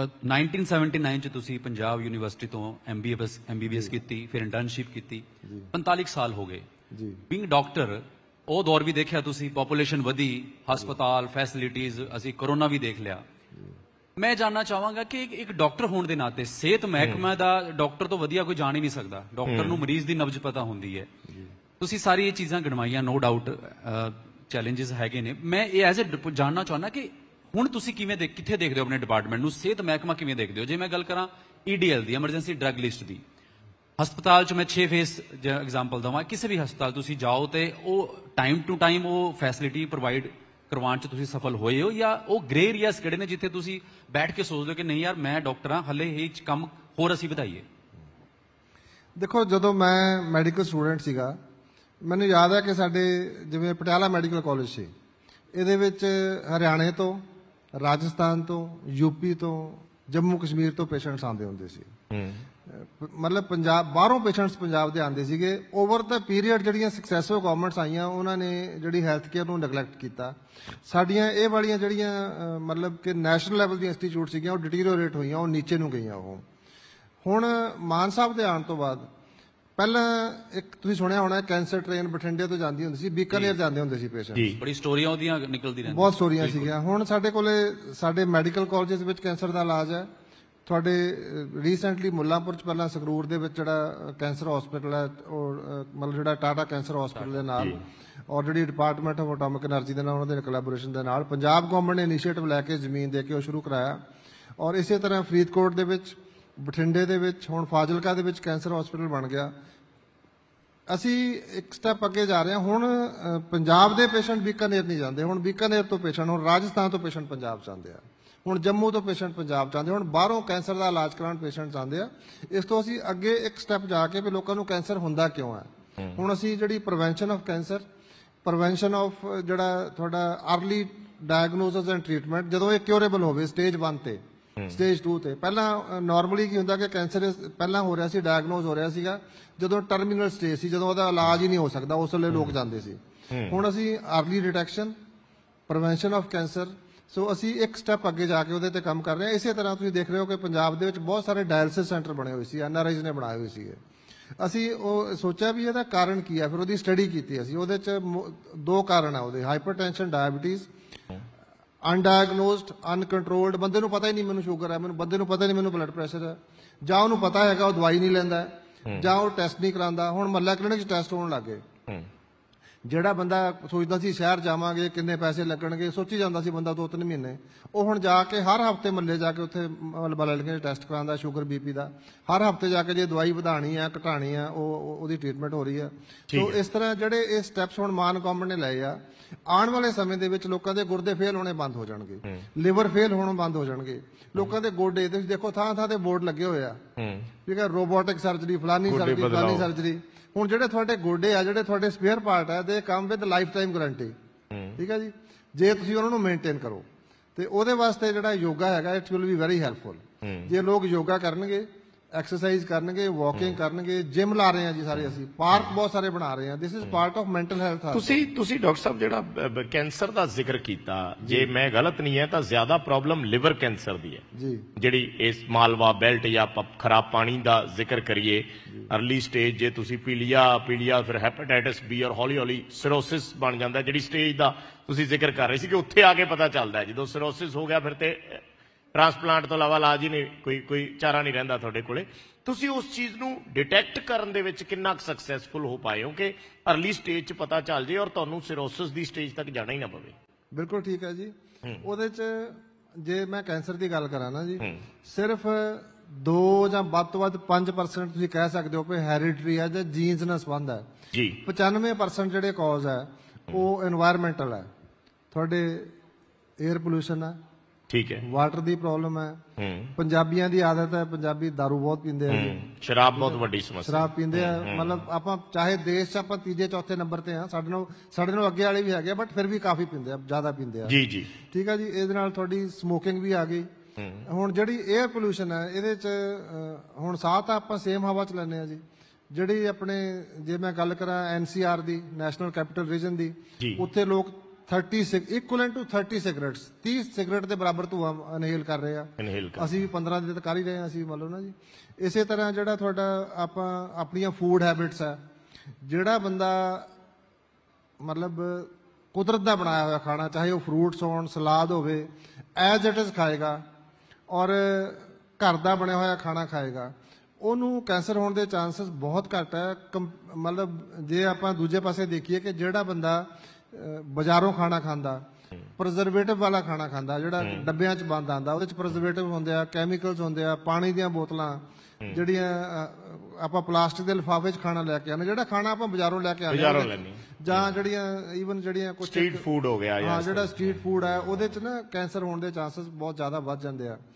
1979 'ਚ ਤੁਸੀਂ ਪੰਜਾਬ ਯੂਨੀਵਰਸਿਟੀ ਤੋਂ MBBS ਕੀਤੀ, ਫਿਰ ਇੰਟਰਨਸ਼ਿਪ ਕੀਤੀ, 45 ਸਾਲ ਹੋ ਗਏ ਜੀ। ਬੀਇੰਗ ਡਾਕਟਰ ਉਹ ਦੌਰ ਵੀ ਦੇਖਿਆ ਤੁਸੀਂ, ਪੋਪੂਲੇਸ਼ਨ ਵਧੀ, ਹਸਪਤਾਲ, ਫੈਸਿਲਿਟੀਜ਼, ਅਸੀਂ ਕਰੋਨਾ ਵੀ ਦੇਖ ਲਿਆ। ਮੈਂ ਜਾਨਣਾ ਚਾਹਾਂਗਾ ਕਿ ਇੱਕ ਡਾਕਟਰ ਹੋਣ ਦੇ ਨਾਤੇ ਸਿਹਤ ਮਹਿਕਮਾ ਦਾ ਡਾਕਟਰ ਤੋਂ ਵਧੀਆ ਕੋਈ ਜਾਣ ਹੀ ਨਹੀਂ ਸਕਦਾ। ਡਾਕਟਰ ਨੂੰ ਮਰੀਜ਼ ਦੀ ਨਬਜ਼ ਪਤਾ ਹੁੰਦੀ ਹੈ। ਤੁਸੀਂ ਸਾਰੀ ਇਹ ਚੀਜ਼ਾਂ ਗਿਣਵਾਈਆਂ, ਨੋ ਡਾਊਟ ਚੈਲੰਜਸ ਹੈਗੇ ਨੇ। ਮੈਂ ਇਹ ਐਜ਼ ਅ ਜਾਨਣਾ ਚਾਹੁੰਦਾ ਕਿ ਹੁਣ ਤੁਸੀਂ ਕਿੱਥੇ ਦੇਖਦੇ ਹੋ ਆਪਣੇ ਡਿਪਾਰਟਮੈਂਟ ਨੂੰ, ਸਿਹਤ ਮਹਿਕਮਾ ਕਿਵੇਂ ਦੇਖਦੇ ਹੋ? ਜੇ ਮੈਂ ਗੱਲ ਕਰਾਂ EDL ਦੀ, ਐਮਰਜੈਂਸੀ ਡਰੱਗ ਲਿਸਟ ਦੀ, ਹਸਪਤਾਲ 'ਚ ਮੈਂ 6 ਫੇਸ ਐਗਜ਼ਾਮਪਲ ਦਵਾਂ, ਕਿਸੇ ਵੀ ਹਸਪਤਾਲ ਤੁਸੀਂ ਜਾਓ ਤੇ ਉਹ ਟਾਈਮ ਟੂ ਟਾਈਮ ਉਹ ਫੈਸਿਲਿਟੀ ਪ੍ਰੋਵਾਈਡ ਕਰਵਾਉਣ 'ਚ ਤੁਸੀਂ ਸਫਲ ਹੋਏ ਹੋ, ਜਾਂ ਉਹ ਗ੍ਰੇ ਏਰੀਆਸ ਕਿਹੜੇ ਨੇ ਜਿੱਥੇ ਤੁਸੀਂ ਬੈਠ ਕੇ ਸੋਚਦੇ ਹੋ ਕਿ ਨਹੀਂ ਯਾਰ ਮੈਂ ਡਾਕਟਰ ਹਾਂ, ਹਲੇ ਇਹ ਕੰਮ ਹੋਰ ਅਸੀਂ ਵਧਾਈਏ? ਦੇਖੋ, ਜਦੋਂ ਮੈਂ ਮੈਡੀਕਲ ਸਟੂਡੈਂਟ ਸੀਗਾ, ਮੈਨੂੰ ਯਾਦ ਹੈ ਕਿ ਸਾਡੇ ਜਿਵੇਂ ਪਟਿਆਲਾ ਮੈਡੀਕਲ ਕਾਲਜ ਸੀ, ਇਹਦੇ ਵਿੱਚ ਹਰਿਆਣੇ ਤੋਂ, ਰਾਜਸਥਾਨ ਤੋਂ, UP ਤੋਂ, ਜੰਮੂ ਕਸ਼ਮੀਰ ਤੋਂ ਪੇਸ਼ੈਂਟਸ ਆਉਂਦੇ ਹੁੰਦੇ ਸੀ। ਮਤਲਬ ਪੰਜਾਬ ਬਾਹਰੋਂ ਪੇਸ਼ੈਂਟਸ ਪੰਜਾਬ ਦੇ ਆਉਂਦੇ ਸੀਗੇ। ਓਵਰ ਦਾ ਪੀਰੀਅਡ ਜਿਹੜੀਆਂ ਸਕਸੈਸਫੁਲ ਗਵਰਨਮੈਂਟਸ ਆਈਆਂ ਉਹਨਾਂ ਨੇ ਜਿਹੜੀ ਹੈਲਥ ਕੇਅਰ ਨੂੰ ਨੈਗਲੈਕਟ ਕੀਤਾ। ਸਾਡੀਆਂ ਇਹ ਵਾਲੀਆਂ ਜਿਹੜੀਆਂ ਮਤਲਬ ਕਿ ਨੈਸ਼ਨਲ ਲੈਵਲ ਦੀਆਂ ਇੰਸਟੀਚਿਊਟ ਸੀਗੀਆਂ ਉਹ ਡਿਟੀਰੀਓਰੇਟ ਹੋਈਆਂ, ਉਹ ਨੀਚੇ ਨੂੰ ਗਈਆਂ। ਉਹ ਹੁਣ ਮਾਨ ਸਾਹਿਬ ਦੇ ਆਉਣ ਤੋਂ ਬਾਅਦ, ਪਹਿਲਾਂ ਇੱਕ ਤੁਸੀਂ ਸੁਣਿਆ ਹੋਣਾ ਕੈਂਸਰ ਟ੍ਰੇਨ ਬਠਿੰਡੇ ਤੋਂ ਜਾਂਦੀ ਹੁੰਦੀ ਸੀ, ਬੀਕਾਨੇਰ ਜਾਂਦੇ ਹੁੰਦੇ ਸੀ ਪੇਸ਼ੈਂਟ, ਬੜੀ ਸਟੋਰੀਆਂ ਉਹਦੀਆਂ ਨਿਕਲਦੀ ਰਹਿੰਦੀਆਂ, ਬਹੁਤ ਸਟੋਰੀਆਂ ਸੀਗੀਆਂ। ਹੁਣ ਸਾਡੇ ਕੋਲੇ ਸਾਡੇ ਮੈਡੀਕਲ ਕਾਲਜਸ ਵਿੱਚ ਕੈਂਸਰ ਦਾ ਇਲਾਜ ਹੈ। ਤੁਹਾਡੇ ਰੀਸੈਂਟਲੀ ਮੁੱਲਾਂਪੁਰ 'ਚ, ਪਹਿਲਾਂ ਸੰਗਰੂਰ ਦੇ ਵਿੱਚ ਜਿਹੜਾ ਕੈਂਸਰ ਹਸਪੀਟਲ ਹੈ, ਉਹ ਮਤਲਬ ਜਿਹੜਾ ਟਾਟਾ ਕੈਂਸਰ ਹਸਪੀਟਲ ਦੇ ਨਾਲ ਔਰ ਜਿਹੜੀ ਡਿਪਾਰਟਮੈਂਟ ਆਫ ਐਟੋਮਿਕ એનર્ਜੀ ਦੇ ਨਾਲ ਉਹਨਾਂ ਦੇ ਕੋਲੈਬੋਰੇਸ਼ਨ ਦੇ ਨਾਲ ਪੰਜਾਬ ਗਵਰਨਮੈਂਟ ਨੇ ਇਨੀਸ਼ੀਏਟਿਵ ਲੈ ਕੇ ਜ਼ਮੀਨ ਦੇ ਕੇ ਉਹ ਸ਼ੁਰੂ ਕਰਾਇਆ। ਔਰ ਇਸੇ ਤਰ੍ਹਾਂ ਫਰੀਦਕੋਟ ਦੇ ਵਿੱਚ, ਬਠਿੰਡੇ ਦੇ ਵਿੱਚ, ਹੁਣ ਫਾਜ਼ਿਲਕਾ ਦੇ ਵਿੱਚ ਕੈਂਸਰ ਹਸਪੀਟਲ ਬਣ ਗਿਆ। ਅਸੀਂ ਇੱਕ ਸਟੈਪ ਅੱਗੇ ਜਾ ਰਹੇ ਹਾਂ। ਹੁਣ ਪੰਜਾਬ ਦੇ ਪੇਸ਼ੈਂਟ ਬੀਕਾਨੇਰ ਨਹੀਂ ਜਾਂਦੇ, ਹੁਣ ਬੀਕਾਨੇਰ ਤੋਂ ਪੇਸ਼ੈਂਟ, ਹੁਣ ਰਾਜਸਥਾਨ ਤੋਂ ਪੇਸ਼ੈਂਟ ਪੰਜਾਬ ਜਾਂਦੇ ਆ, ਹੁਣ ਜੰਮੂ ਤੋਂ ਪੇਸ਼ੈਂਟ ਪੰਜਾਬ ਜਾਂਦੇ, ਹੁਣ ਬਾਹਰੋਂ ਕੈਂਸਰ ਦਾ ਇਲਾਜ ਕਰਾਉਣ ਪੇਸ਼ੈਂਟ ਜਾਂਦੇ ਆ। ਇਸ ਤੋਂ ਅਸੀਂ ਅੱਗੇ ਇੱਕ ਸਟੈਪ ਜਾ ਕੇ ਵੀ ਲੋਕਾਂ ਨੂੰ ਕੈਂਸਰ ਹੁੰਦਾ ਕਿਉਂ ਹੈ। ਹੁਣ ਅਸੀਂ ਜਿਹੜੀ prevention of cancer, prevention of ਜਿਹੜਾ ਤੁਹਾਡਾ ਅਰਲੀ ਡਾਇਗਨੋਸਿਸ ਐਂਡ ਟ੍ਰੀਟਮੈਂਟ, ਜਦੋਂ ਇਹ ਕਿਉਰੇਬਲ ਹੋਵੇ ਸਟੇਜ 1 ਤੇ ਸਟੇਜ 2 ਤੇ। ਪਹਿਲਾਂ ਨਾਰਮਲੀ ਕੀ ਹੁੰਦਾ ਕਿ ਕੈਂਸਰ ਪਹਿਲਾਂ ਹੋ ਰਿਹਾ ਸੀ, ਡਾਇਗਨੋਸ ਹੋ ਰਿਹਾ ਸੀਗਾ ਜਦੋਂ ਟਰਮੀਨਲ ਸਟੇਜ ਸੀ, ਜਦੋਂ ਉਹਦਾ ਇਲਾਜ ਹੀ ਨਹੀਂ ਹੋ ਸਕਦਾ, ਉਸ ਵੇਲੇ ਲੋਕ ਜਾਂਦੇ ਸੀ। ਹੁਣ ਅਸੀਂ early detection, prevention of cancer, so ਅਸੀਂ ਇੱਕ ਸਟੈਪ ਅੱਗੇ ਜਾ ਕੇ ਉਹਦੇ ਤੇ ਕੰਮ ਕਰ ਰਹੇ ਹਾਂ। ਇਸੇ ਤਰ੍ਹਾਂ ਤੁਸੀਂ ਦੇਖ ਰਹੇ ਹੋ ਕਿ ਪੰਜਾਬ ਦੇ ਵਿੱਚ ਬਹੁਤ ਸਾਰੇ ਡਾਇਲਿਸਿਸ ਸੈਂਟਰ ਬਣੇ ਹੋਏ ਸੀ, NRIs ਨੇ ਬਣਾਏ ਹੋਏ ਸੀਗੇ। ਅਸੀਂ ਉਹ ਸੋਚਿਆ ਵੀ ਇਹਦਾ ਕਾਰਨ ਕੀ ਹੈ, ਫਿਰ ਉਹਦੀ ਸਟੱਡੀ ਕੀਤੀ ਅਸੀਂ। ਉਹਦੇ 'ਚ 2 ਕਾਰਨ ਆ ਉਹਦੇ, ਹਾਈਪਰਟੈਂਸ਼ਨ, ਡਾਇਬੀਟੀਜ਼, ਅਨਡਾਇਗਨੋਸਡ, ਅਨਕੰਟਰੋਲਡ। ਬੰਦੇ ਨੂੰ ਪਤਾ ਹੀ ਨਹੀਂ ਮੈਨੂੰ ਸ਼ੂਗਰ ਹੈ, ਬੰਦੇ ਨੂੰ ਪਤਾ ਨਹੀਂ ਮੈਨੂੰ ਬਲੱਡ ਪ੍ਰੈਸ਼ਰ ਹੈ, ਜਾਂ ਉਹਨੂੰ ਪਤਾ ਹੈਗਾ ਉਹ ਦਵਾਈ ਨਹੀਂ ਲੈਂਦਾ, ਜਾਂ ਉਹ ਟੈਸਟ ਨਹੀਂ ਕਰਾਉਂਦਾ। ਹੁਣ ਮਹੱਲਾ ਕਲੀਨਿਕ 'ਚ ਟੈਸਟ ਹੋਣ ਲੱਗੇ। ਜਿਹੜਾ ਬੰਦਾ ਸੋਚਦਾ ਸੀ ਸ਼ਹਿਰ ਜਾਵਾਂਗੇ ਕਿੰਨੇ ਪੈਸੇ ਲੱਗਣਗੇ, ਸੋਚੀ ਜਾਂਦਾ ਸੀ ਬੰਦਾ 2-3 ਮਹੀਨੇ, ਉਹ ਹੁਣ ਜਾ ਕੇ ਹਰ ਹਫਤੇ ਮਹੱਲੇ ਜਾ ਕੇ ਉੱਥੇ ਬਲੱਡ ਕਲੀਨਿਕ ਟੈਸਟ ਕਰਾਉਂਦਾ, ਸ਼ੂਗਰ BP ਦਾ। ਹਰ ਹਫਤੇ ਜਾ ਕੇ ਜੇ ਦਵਾਈ ਵਧਾਣੀ ਆ ਘਟਾਣੀ ਆ ਉਹਦੀ ਟ੍ਰੀਟਮੈਂਟ ਹੋ ਰਹੀ ਆ। ਸੋ ਇਸ ਤਰ੍ਹਾਂ ਜਿਹੜੇ ਇਹ ਸਟੈਪਸ ਹੁਣ ਮਾਨ ਗਵਰਨਮੈਂਟ ਨੇ ਲਏ ਆ, ਆਉਣ ਵਾਲੇ ਸਮੇਂ ਦੇ ਵਿੱਚ ਲੋਕਾਂ ਦੇ ਗੁਰਦੇ ਫੇਲ ਹੋਣੇ ਬੰਦ ਹੋ ਜਾਣਗੇ, ਲਿਵਰ ਫੇਲ ਹੋਣੇ ਬੰਦ ਹੋ ਜਾਣਗੇ। ਲੋਕਾਂ ਦੇ ਗੋਡੇ, ਤੁਸੀਂ ਦੇਖੋ ਥਾਂ ਥਾਂ ਤੇ ਬੋਰਡ ਲੱਗੇ ਹੋਏ ਆ, ਠੀਕ ਹੈ, ਰੋਬੋਟਿਕ ਸਰਜਰੀ, ਫਲਾਨੀ ਸਰਜਰੀ। ਹੁਣ ਜਿਹੜੇ ਤੁਹਾਡੇ ਗੋਡੇ ਆ, ਜਿਹੜੇ ਤੁਹਾਡੇ ਸਪੇਅਰ ਪਾਰਟ ਆ, they come with lifetime guarantee, ਠੀਕ ਹੈ ਜੀ, ਜੇ ਤੁਸੀਂ ਉਹਨਾਂ ਨੂੰ ਮੇਨਟੇਨ ਕਰੋ। ਤੇ ਉਹਦੇ ਵਾਸਤੇ ਜਿਹੜਾ ਯੋਗਾ ਹੈਗਾ, it will be very helpful. ਜੇ ਲੋਕ ਯੋਗਾ ਕਰਨਗੇ, ਐਕਸਰਸਾਈਜ਼ ਕਰਨਗੇ, ਵਾਕਿੰਗ ਕਰਨਗੇ, ਜਿਮ ਲਾ ਰਹੇ ਆ ਜੀ ਸਾਰੇ, ਅਸੀਂ ਪਾਰਕ ਬਹੁਤ ਸਾਰੇ ਬਣਾ ਰਹੇ ਆ। This is part of mental health. ਤੁਸੀਂ ਡਾਕਟਰ ਸਾਹਿਬ ਜਿਹੜਾ ਕੈਂਸਰ ਦਾ ਜ਼ਿਕਰ ਕੀਤਾ, ਜੇ ਮੈਂ ਗਲਤ ਨਹੀਂ ਹੈ ਤਾਂ ਜ਼ਿਆਦਾ ਪ੍ਰੋਬਲਮ ਲਿਵਰ ਕੈਂਸਰ ਦੀ ਹੈ ਜੀ, ਜਿਹੜੀ ਇਸ ਮਾਲਵਾ ਬੈਲਟ ਜਾਂ ਖਰਾਬ ਪਾਣੀ ਦਾ ਜ਼ਿਕਰ ਕਰੀਏ, ਅਰਲੀ ਸਟੇਜ ਜੇ ਤੁਸੀਂ ਪੀਲੀਆ ਫਿਰ ਹੈਪੇਟਾਈਟਸ B ਔਰ ਹੌਲੀ ਹੌਲੀ ਸਿਰੋਸਿਸ ਬਣ ਜਾਂਦਾ, ਜਿਹੜੀ ਸਟੇਜ ਦਾ ਤੁਸੀਂ ਜ਼ਿਕਰ ਕਰ ਰਹੇ ਸੀ ਕਿ ਉੱਥੇ ਆ ਕੇ ਪਤਾ ਚੱਲਦਾ ਹੈ। ਜਦੋਂ ਸਿਰੋਸਿਸ ਹੋ ਗਿਆ ਫਿਰ ਤੇ ਟ੍ਰਾਂਸਪਲਾਂਟ ਤੋਂ ਇਲਾਵਾ ਇਲਾਜ ਹੀ ਨਹੀਂ, ਕੋਈ ਚਾਰਾ ਨਹੀਂ ਰਹਿੰਦਾ ਤੁਹਾਡੇ ਕੋਲੇ। ਤੁਸੀਂ ਉਸ ਚੀਜ਼ ਨੂੰ ਡਿਟੈਕਟ ਕਰਨ ਦੇ ਵਿੱਚ ਕਿੰਨਾ ਕੁ ਸਕਸੈਸਫੁਲ ਹੋ ਪਾਏ ਹੋ ਕਿ ਅਰਲੀ ਸਟੇਜ 'ਚ ਪਤਾ ਚੱਲ ਜੇ ਔਰ ਤੁਹਾਨੂੰ ਸਿਰੋਸਿਸ ਦੀ ਸਟੇਜ ਤੱਕ ਜਾਣਾ ਹੀ ਨਾ ਪਵੇ? ਬਿਲਕੁਲ ਠੀਕ ਹੈ ਜੀ। ਉਹਦੇ 'ਚ ਜੇ ਮੈਂ ਕੈਂਸਰ ਦੀ ਗੱਲ ਕਰਾਂ ਨਾ ਜੀ, ਸਿਰਫ 2 ਜਾਂ ਵੱਧ ਤੋਂ ਵੱਧ 5% ਤੁਸੀਂ ਕਹਿ ਸਕਦੇ ਹੋ ਕਿ ਹੈਰੀਡਿਟਰੀ ਹੈ ਜਾਂ ਜੀਨਸ ਨਾਲ ਸੰਬੰਧ ਹੈ ਜੀ। 95% ਜਿਹੜੇ ਕਾਜ਼ ਹੈ ਉਹ এনवायरमेंटल ਹੈ। ਤੁਹਾਡੇ 에ਅਰ ਪੋਲੂਸ਼ਨ ਹੈ, ਠੀਕ ਹੈ, ਵਾਟਰ ਦੀ ਪ੍ਰੋਬਲਮ ਹੈ, ਪੰਜਾਬੀਆਂ ਦੀ ਆਦਤ ਹੈ, ਪੰਜਾਬੀ ਦਾਰੂ ਬਹੁਤ ਪੀਂਦੇ ਆ ਜੀ, ਸ਼ਰਾਬ ਬਹੁਤ ਵੱਡੀ ਸਮੱਸਿਆ, ਸ਼ਰਾਬ ਪੀਂਦੇ ਆ। ਮਤਲਬ ਆਪਾਂ ਚਾਹੇ ਦੇਸ਼ 'ਚ ਆਪਾਂ 3-4 ਨੰਬਰ ਤੇ ਆ, ਸਾਡੇ ਨਾਲ ਅੱਗੇ ਵਾਲੇ ਵੀ ਹੈਗੇ, ਬਟ ਫਿਰ ਵੀ ਕਾਫੀ ਪੀਂਦੇ ਆ, ਜ਼ਿਆਦਾ ਪੀਂਦੇ ਆ ਜੀ। ਠੀਕ ਹੈ ਜੀ। ਇਹਦੇ ਨਾਲ ਤੁਹਾਡੀ ਸਮੋਕਿੰਗ ਵੀ ਆ ਗਈ। ਹੁਣ ਜਿਹੜੀ 에ਅਰ ਪੋਲੂਸ਼ਨ ਹੈ, ਇਹਦੇ 'ਚ ਹੁਣ ਸਾਹ ਤਾਂ ਆਪਾਂ ਸੇਮ ਹਵਾ 'ਚ ਲੈਂਦੇ ਆ ਜੀ। ਜਿਹੜੀ ਆਪਣੇ, ਜੇ ਮੈਂ ਗੱਲ ਕਰਾਂ NCR ਦੀ, ਨੈਸ਼ਨਲ ਕੈਪੀਟਲ ਰੀਜਨ ਦੀ, ਉੱਥੇ ਲੋਕ 30 ਇਕੁਅਲੈਂਟ ਟੂ 30 ਸਿਗਰਟਸ, 30 ਸਿਗਰਟ ਦੇ ਬਰਾਬਰ ਧੂਆਂ ਇਨਹੇਲ ਕਰ ਰਹੇ ਆ। ਅਸੀਂ ਵੀ 15 ਦਿਨ ਤੱਕ ਕਰ ਹੀ ਰਹੇ ਹਾਂ ਅਸੀਂ, ਮੰਨ ਲਓ ਨਾ ਜੀ। ਇਸੇ ਤਰ੍ਹਾਂ ਜਿਹੜਾ ਤੁਹਾਡਾ ਆਪਾਂ ਆਪਣੀਆਂ ਫੂਡ ਹੈਬਿਟਸ ਹੈ, ਜਿਹੜਾ ਬੰਦਾ ਮਤਲਬ ਕੁਦਰਤ ਦਾ ਬਣਾਇਆ ਹੋਇਆ ਖਾਣਾ, ਚਾਹੇ ਉਹ ਫਰੂਟਸ ਹੋਣ, ਸਲਾਦ ਹੋਵੇ, ਐਜ਼ ਇਟ ਇਜ਼ ਖਾਏਗਾ ਔਰ ਘਰ ਦਾ ਬਣਿਆ ਹੋਇਆ ਖਾਣਾ ਖਾਏਗਾ, ਉਹਨੂੰ ਕੈਂਸਰ ਹੋਣ ਦੇ ਚਾਂਸਸ ਬਹੁਤ ਘੱਟ ਹੈ। ਮਤਲਬ ਜੇ ਆਪਾਂ ਦੂਜੇ ਪਾਸੇ ਦੇਖੀਏ ਕਿ ਜਿਹੜਾ ਬੰਦਾ ਬਾਜ਼ਾਰੋਂ ਖਾਣਾ ਖਾਂਦਾ, ਪ੍ਰੀਜ਼ਰਵੇਟਿਵ ਵਾਲਾ ਖਾਣਾ ਖਾਂਦਾ, ਜਿਹੜਾ ਡੱਬਿਆਂ 'ਚ ਬੰਦ ਆਉਂਦਾ, ਉਹਦੇ 'ਚ ਪ੍ਰੀਜ਼ਰਵੇਟਿਵ ਹੁੰਦੇ ਆ, ਕੈਮੀਕਲਸ ਹੁੰਦੇ ਆ, ਪਾਣੀ ਦੀਆਂ ਬੋਤਲਾਂ, ਜਿਹੜੀਆਂ ਆਪਾਂ ਪਲਾਸਟਿਕ ਦੇ ਲਿਫਾਫੇ 'ਚ ਖਾਣਾ ਲੈ ਕੇ ਆਉਂਦੇ, ਜਿਹੜਾ ਖਾਣਾ ਆਪਾਂ ਬਾਜ਼ਾਰੋਂ ਲੈ ਕੇ ਆਉਂਦੇ, ਜਾਂ ਜਿਹੜੀਆਂ ਈਵਨ ਜਿਹੜੀਆਂ ਕੁਝ ਸਟਰੀਟ ਫੂਡ ਹੋ ਗਿਆ, ਹਾਂ, ਜਿਹੜਾ ਸਟਰੀਟ ਫੂਡ ਹੈ, ਉਹਦੇ 'ਚ ਨਾ ਕੈਂਸਰ ਹੋਣ ਦੇ ਚਾਂਸਸ ਬਹੁਤ ਜ਼ਿਆਦਾ ਵੱਧ ਜਾਂਦੇ ਆ।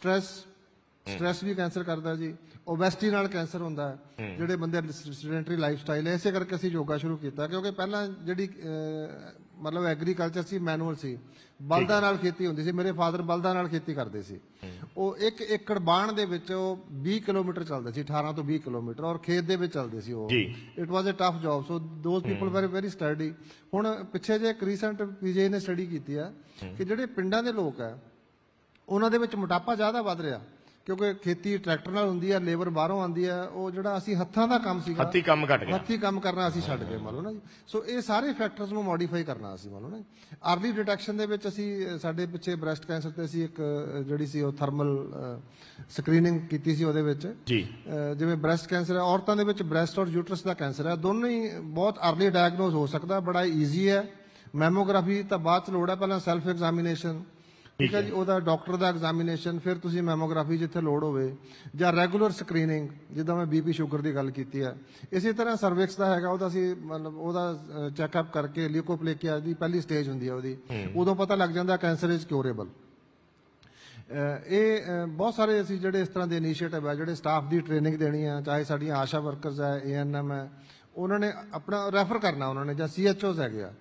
ਸਟ੍ਰੈਸ ਵੀ ਕੈਂਸਰ ਕਰਦਾ ਜੀ। ਓਬੈਸਿਟੀ ਨਾਲ ਕੈਂਸਰ ਹੁੰਦਾ ਹੈ, ਜਿਹੜੇ ਬੰਦੇ ਸੈਡੈਂਟਰੀ ਲਾਈਫ ਸਟਾਈਲ ਹੈ। ਇਸੇ ਕਰਕੇ ਅਸੀਂ ਯੋਗਾ ਸ਼ੁਰੂ ਕੀਤਾ, ਕਿਉਂਕਿ ਪਹਿਲਾਂ ਜਿਹੜੀ ਮਤਲਬ ਐਗਰੀਕਲਚਰ ਸੀ, ਮੈਨੂਅਲ ਸੀ, ਬਲਦਾਂ ਨਾਲ ਖੇਤੀ ਹੁੰਦੀ ਸੀ। ਮੇਰੇ ਫਾਦਰ ਬਲਦਾਂ ਨਾਲ ਖੇਤੀ ਕਰਦੇ ਸੀ। ਉਹ 1 ਏਕੜ ਬਾਣ ਦੇ ਵਿੱਚ ਉਹ 20 ਕਿਲੋਮੀਟਰ ਚੱਲਦੇ ਸੀ, 18 ਤੋਂ 20 ਕਿਲੋਮੀਟਰ, ਔਰ ਖੇਤ ਦੇ ਵਿੱਚ ਚੱਲਦੇ ਸੀ ਉਹ। It was a tough job, so those people very very study. ਹੁਣ ਪਿੱਛੇ ਜੇ ਇੱਕ ਰੀਸੈਂਟ PGI ਨੇ ਸਟੱਡੀ ਕੀਤੀ ਆ ਕਿ ਜਿਹੜੇ ਪਿੰਡਾਂ ਦੇ ਲੋਕ ਆ, ਉਹਨਾਂ ਦੇ ਵਿੱਚ ਮੋਟਾਪਾ ਜ਼ਿਆਦਾ ਵੱਧ ਰਿਹਾ, ਕਿਉਂਕਿ ਖੇਤੀ ਟਰੈਕਟਰ ਨਾਲ ਹੁੰਦੀ ਹੈ, ਲੇਬਰ ਬਾਹਰੋਂ ਆਉਂਦੀ ਹੈ। ਉਹ ਜਿਹੜਾ ਅਸੀਂ ਹੱਥਾਂ ਦਾ ਕੰਮ ਸੀਗਾ, ਹੱਥੀ ਕੰਮ ਘਟ ਗਿਆ, ਹੱਥੀ ਕੰਮ ਕਰਨਾ ਅਸੀਂ ਛੱਡ ਗਏ, ਮੰਨ ਲਓ ਨਾ ਜੀ। ਸੋ ਇਹ ਸਾਰੇ ਫੈਕਟਰਸ ਨੂੰ ਮੋਡੀਫਾਈ ਕਰਨਾ ਅਸੀਂ, ਮੰਨ ਲਓ ਨਾ। ਅਰਲੀ ਡਿਟੈਕਸ਼ਨ ਦੇ ਵਿੱਚ ਅਸੀਂ, ਸਾਡੇ ਪਿੱਛੇ ਬ੍ਰੈਸਟ ਕੈਂਸਰ ਤੇ ਅਸੀਂ ਇੱਕ ਜਿਹੜੀ ਸੀ ਉਹ ਥਰਮਲ ਸਕਰੀਨਿੰਗ ਕੀਤੀ ਸੀ। ਉਹਦੇ ਵਿੱਚ ਜਿਵੇਂ ਬ੍ਰੈਸਟ ਕੈਂਸਰ ਹੈ, ਔਰਤਾਂ ਦੇ ਵਿੱਚ ਬ੍ਰੈਸਟ ਔਰ ਯੂਟਰਸ ਦਾ ਕੈਂਸਰ ਹੈ, ਦੋਨੋਂ ਹੀ ਬਹੁਤ ਅਰਲੀ ਡਾਇਗਨੋਜ਼ ਹੋ ਸਕਦਾ, ਬੜਾ ਈਜ਼ੀ ਹੈ। ਮੈਮੋਗ੍ਰਾਫੀ ਤਾਂ ਬਾਅਦ ਚ ਲੋੜ ਹੈ, ਪਹਿਲਾਂ ਸੈਲਫ ਐਗਜ਼ਾਮੀਨੇਸ਼ਨ, ਠੀਕ ਹੈ ਜੀ। ਉਹਦਾ ਡਾਕਟਰ ਦਾ ਐਗਜ਼ਾਮੀਨੇਸ਼ਨ, ਫਿਰ ਤੁਸੀਂ ਮੈਮੋਗ੍ਰਾਫੀ ਜਿੱਥੇ ਲੋੜ ਹੋਵੇ, ਜਾਂ ਰੈਗੂਲਰ ਸਕਰੀਨਿੰਗ, ਜਿੱਦਾਂ ਮੈਂ BP ਸ਼ੂਗਰ ਦੀ ਗੱਲ ਕੀਤੀ ਹੈ। ਇਸੇ ਤਰ੍ਹਾਂ ਸਰਵਿਕਸ ਦਾ ਹੈਗਾ, ਉਹਦਾ ਅਸੀਂ ਮਤਲਬ ਉਹਦਾ ਚੈੱਕਅਪ ਕਰਕੇ ਲਿਊਕੋਪਲੇਕਿਆ ਦੀ ਪਹਿਲੀ ਸਟੇਜ ਹੁੰਦੀ ਹੈ ਉਹਦੀ, ਉਦੋਂ ਪਤਾ ਲੱਗ ਜਾਂਦਾ ਕੈਂਸਰ ਇਜ਼ ਕਿਉਰੇਬਲ। ਇਹ ਬਹੁਤ ਸਾਰੇ ਅਸੀਂ ਜਿਹੜੇ ਇਸ ਤਰ੍ਹਾਂ ਦੇ ਇਨੀਸ਼ੀਏਟਿਵ ਹੈ, ਜਿਹੜੇ ਸਟਾਫ ਦੀ ਟ੍ਰੇਨਿੰਗ ਦੇਣੀ ਹੈ, ਚਾਹੇ ਸਾਡੀਆਂ ਆਸ਼ਾ ਵਰਕਰਸ ਹੈ, ANM ਹੈ, ਉਹਨਾਂ ਨੇ ਆਪਣਾ ਰੈਫਰ ਕਰਨਾ, ਉਹਨਾਂ ਨੇ, ਜਾਂ CHOs ਹੈਗੇ ਆ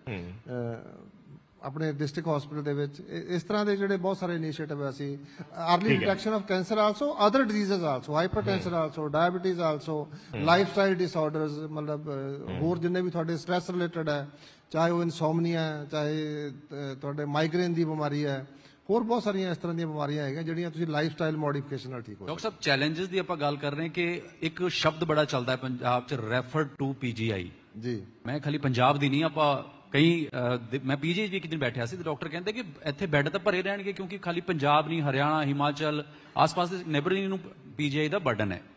ਆਪਣੇ ਡਿਸਟ੍ਰਿਕਟ ਹਸਪੀਟਲ ਦੇ ਵਿੱਚ। ਇਸ ਤਰ੍ਹਾਂ ਦੇ ਜਿਹੜੇ ਬਹੁਤ ਸਾਰੇ ਇਨੀਸ਼ੀਏਟਿਵ ਹੈ ਅਸੀਂ, early detection of cancer also, other diseases also, hypertension also, diabetes also, lifestyle disorders, ਮਤਲਬ ਹੋਰ ਜਿੰਨੇ ਵੀ ਤੁਹਾਡੇ ਸਟ੍ਰੈਸ ਰਿਲੇਟਡ ਹੈ, ਚਾਹੇ ਉਹ ਇਨਸੋਮਨੀਆ ਹੈ, ਚਾਹੇ ਤੁਹਾਡੇ ਮਾਈਗ੍ਰੇਨ ਦੀ ਬਿਮਾਰੀ ਹੈ, ਹੋਰ ਬਹੁਤ ਸਾਰੀਆਂ ਇਸ ਤਰ੍ਹਾਂ ਦੀਆਂ ਬਿਮਾਰੀਆਂ ਹੈਗੀਆਂ ਜਿਹੜੀਆਂ ਤੁਸੀਂ ਲਾਈਫ ਸਟਾਈਲ ਮੋਡੀਫਿਕੇਸ਼ਨ ਨਾਲ ਠੀਕ ਹੋ। ਡਾਕਟਰ ਸਾਹਿਬ, ਚੈਲੰਜਸ ਦੀ ਆਪਾਂ ਗੱਲ ਕਰ ਰਹੇ ਹਾਂ ਕਿ ਇੱਕ ਸ਼ਬਦ ਬੜਾ ਚੱਲਦਾ ਹੈ ਪੰਜਾਬ 'ਚ, ਰੈਫਰ ਟੂ PGI ਜੀ। ਮੈਂ ਖਾਲੀ ਪੰਜਾਬ ਦੀ ਨਹੀਂ, ਆਪਾਂ ਕਈ ਮੈਂ PGI ਵੀ ਇੱਕ ਦਿਨ ਬੈਠਿਆ ਸੀ ਤੇ ਡਾਕਟਰ ਕਹਿੰਦੇ ਕਿ ਇੱਥੇ ਬੈੱਡ ਤਾਂ ਭਰੇ ਰਹਿਣਗੇ ਕਿਉਂਕਿ ਖਾਲੀ ਪੰਜਾਬ ਨਹੀਂ, ਹਰਿਆਣਾ, ਹਿਮਾਚਲ, ਆਸ-ਪਾਸ ਦੇ ਨੇਬਰਿੰਗ ਨੂੰ PGI ਦਾ ਬਰਡਨ ਹੈ।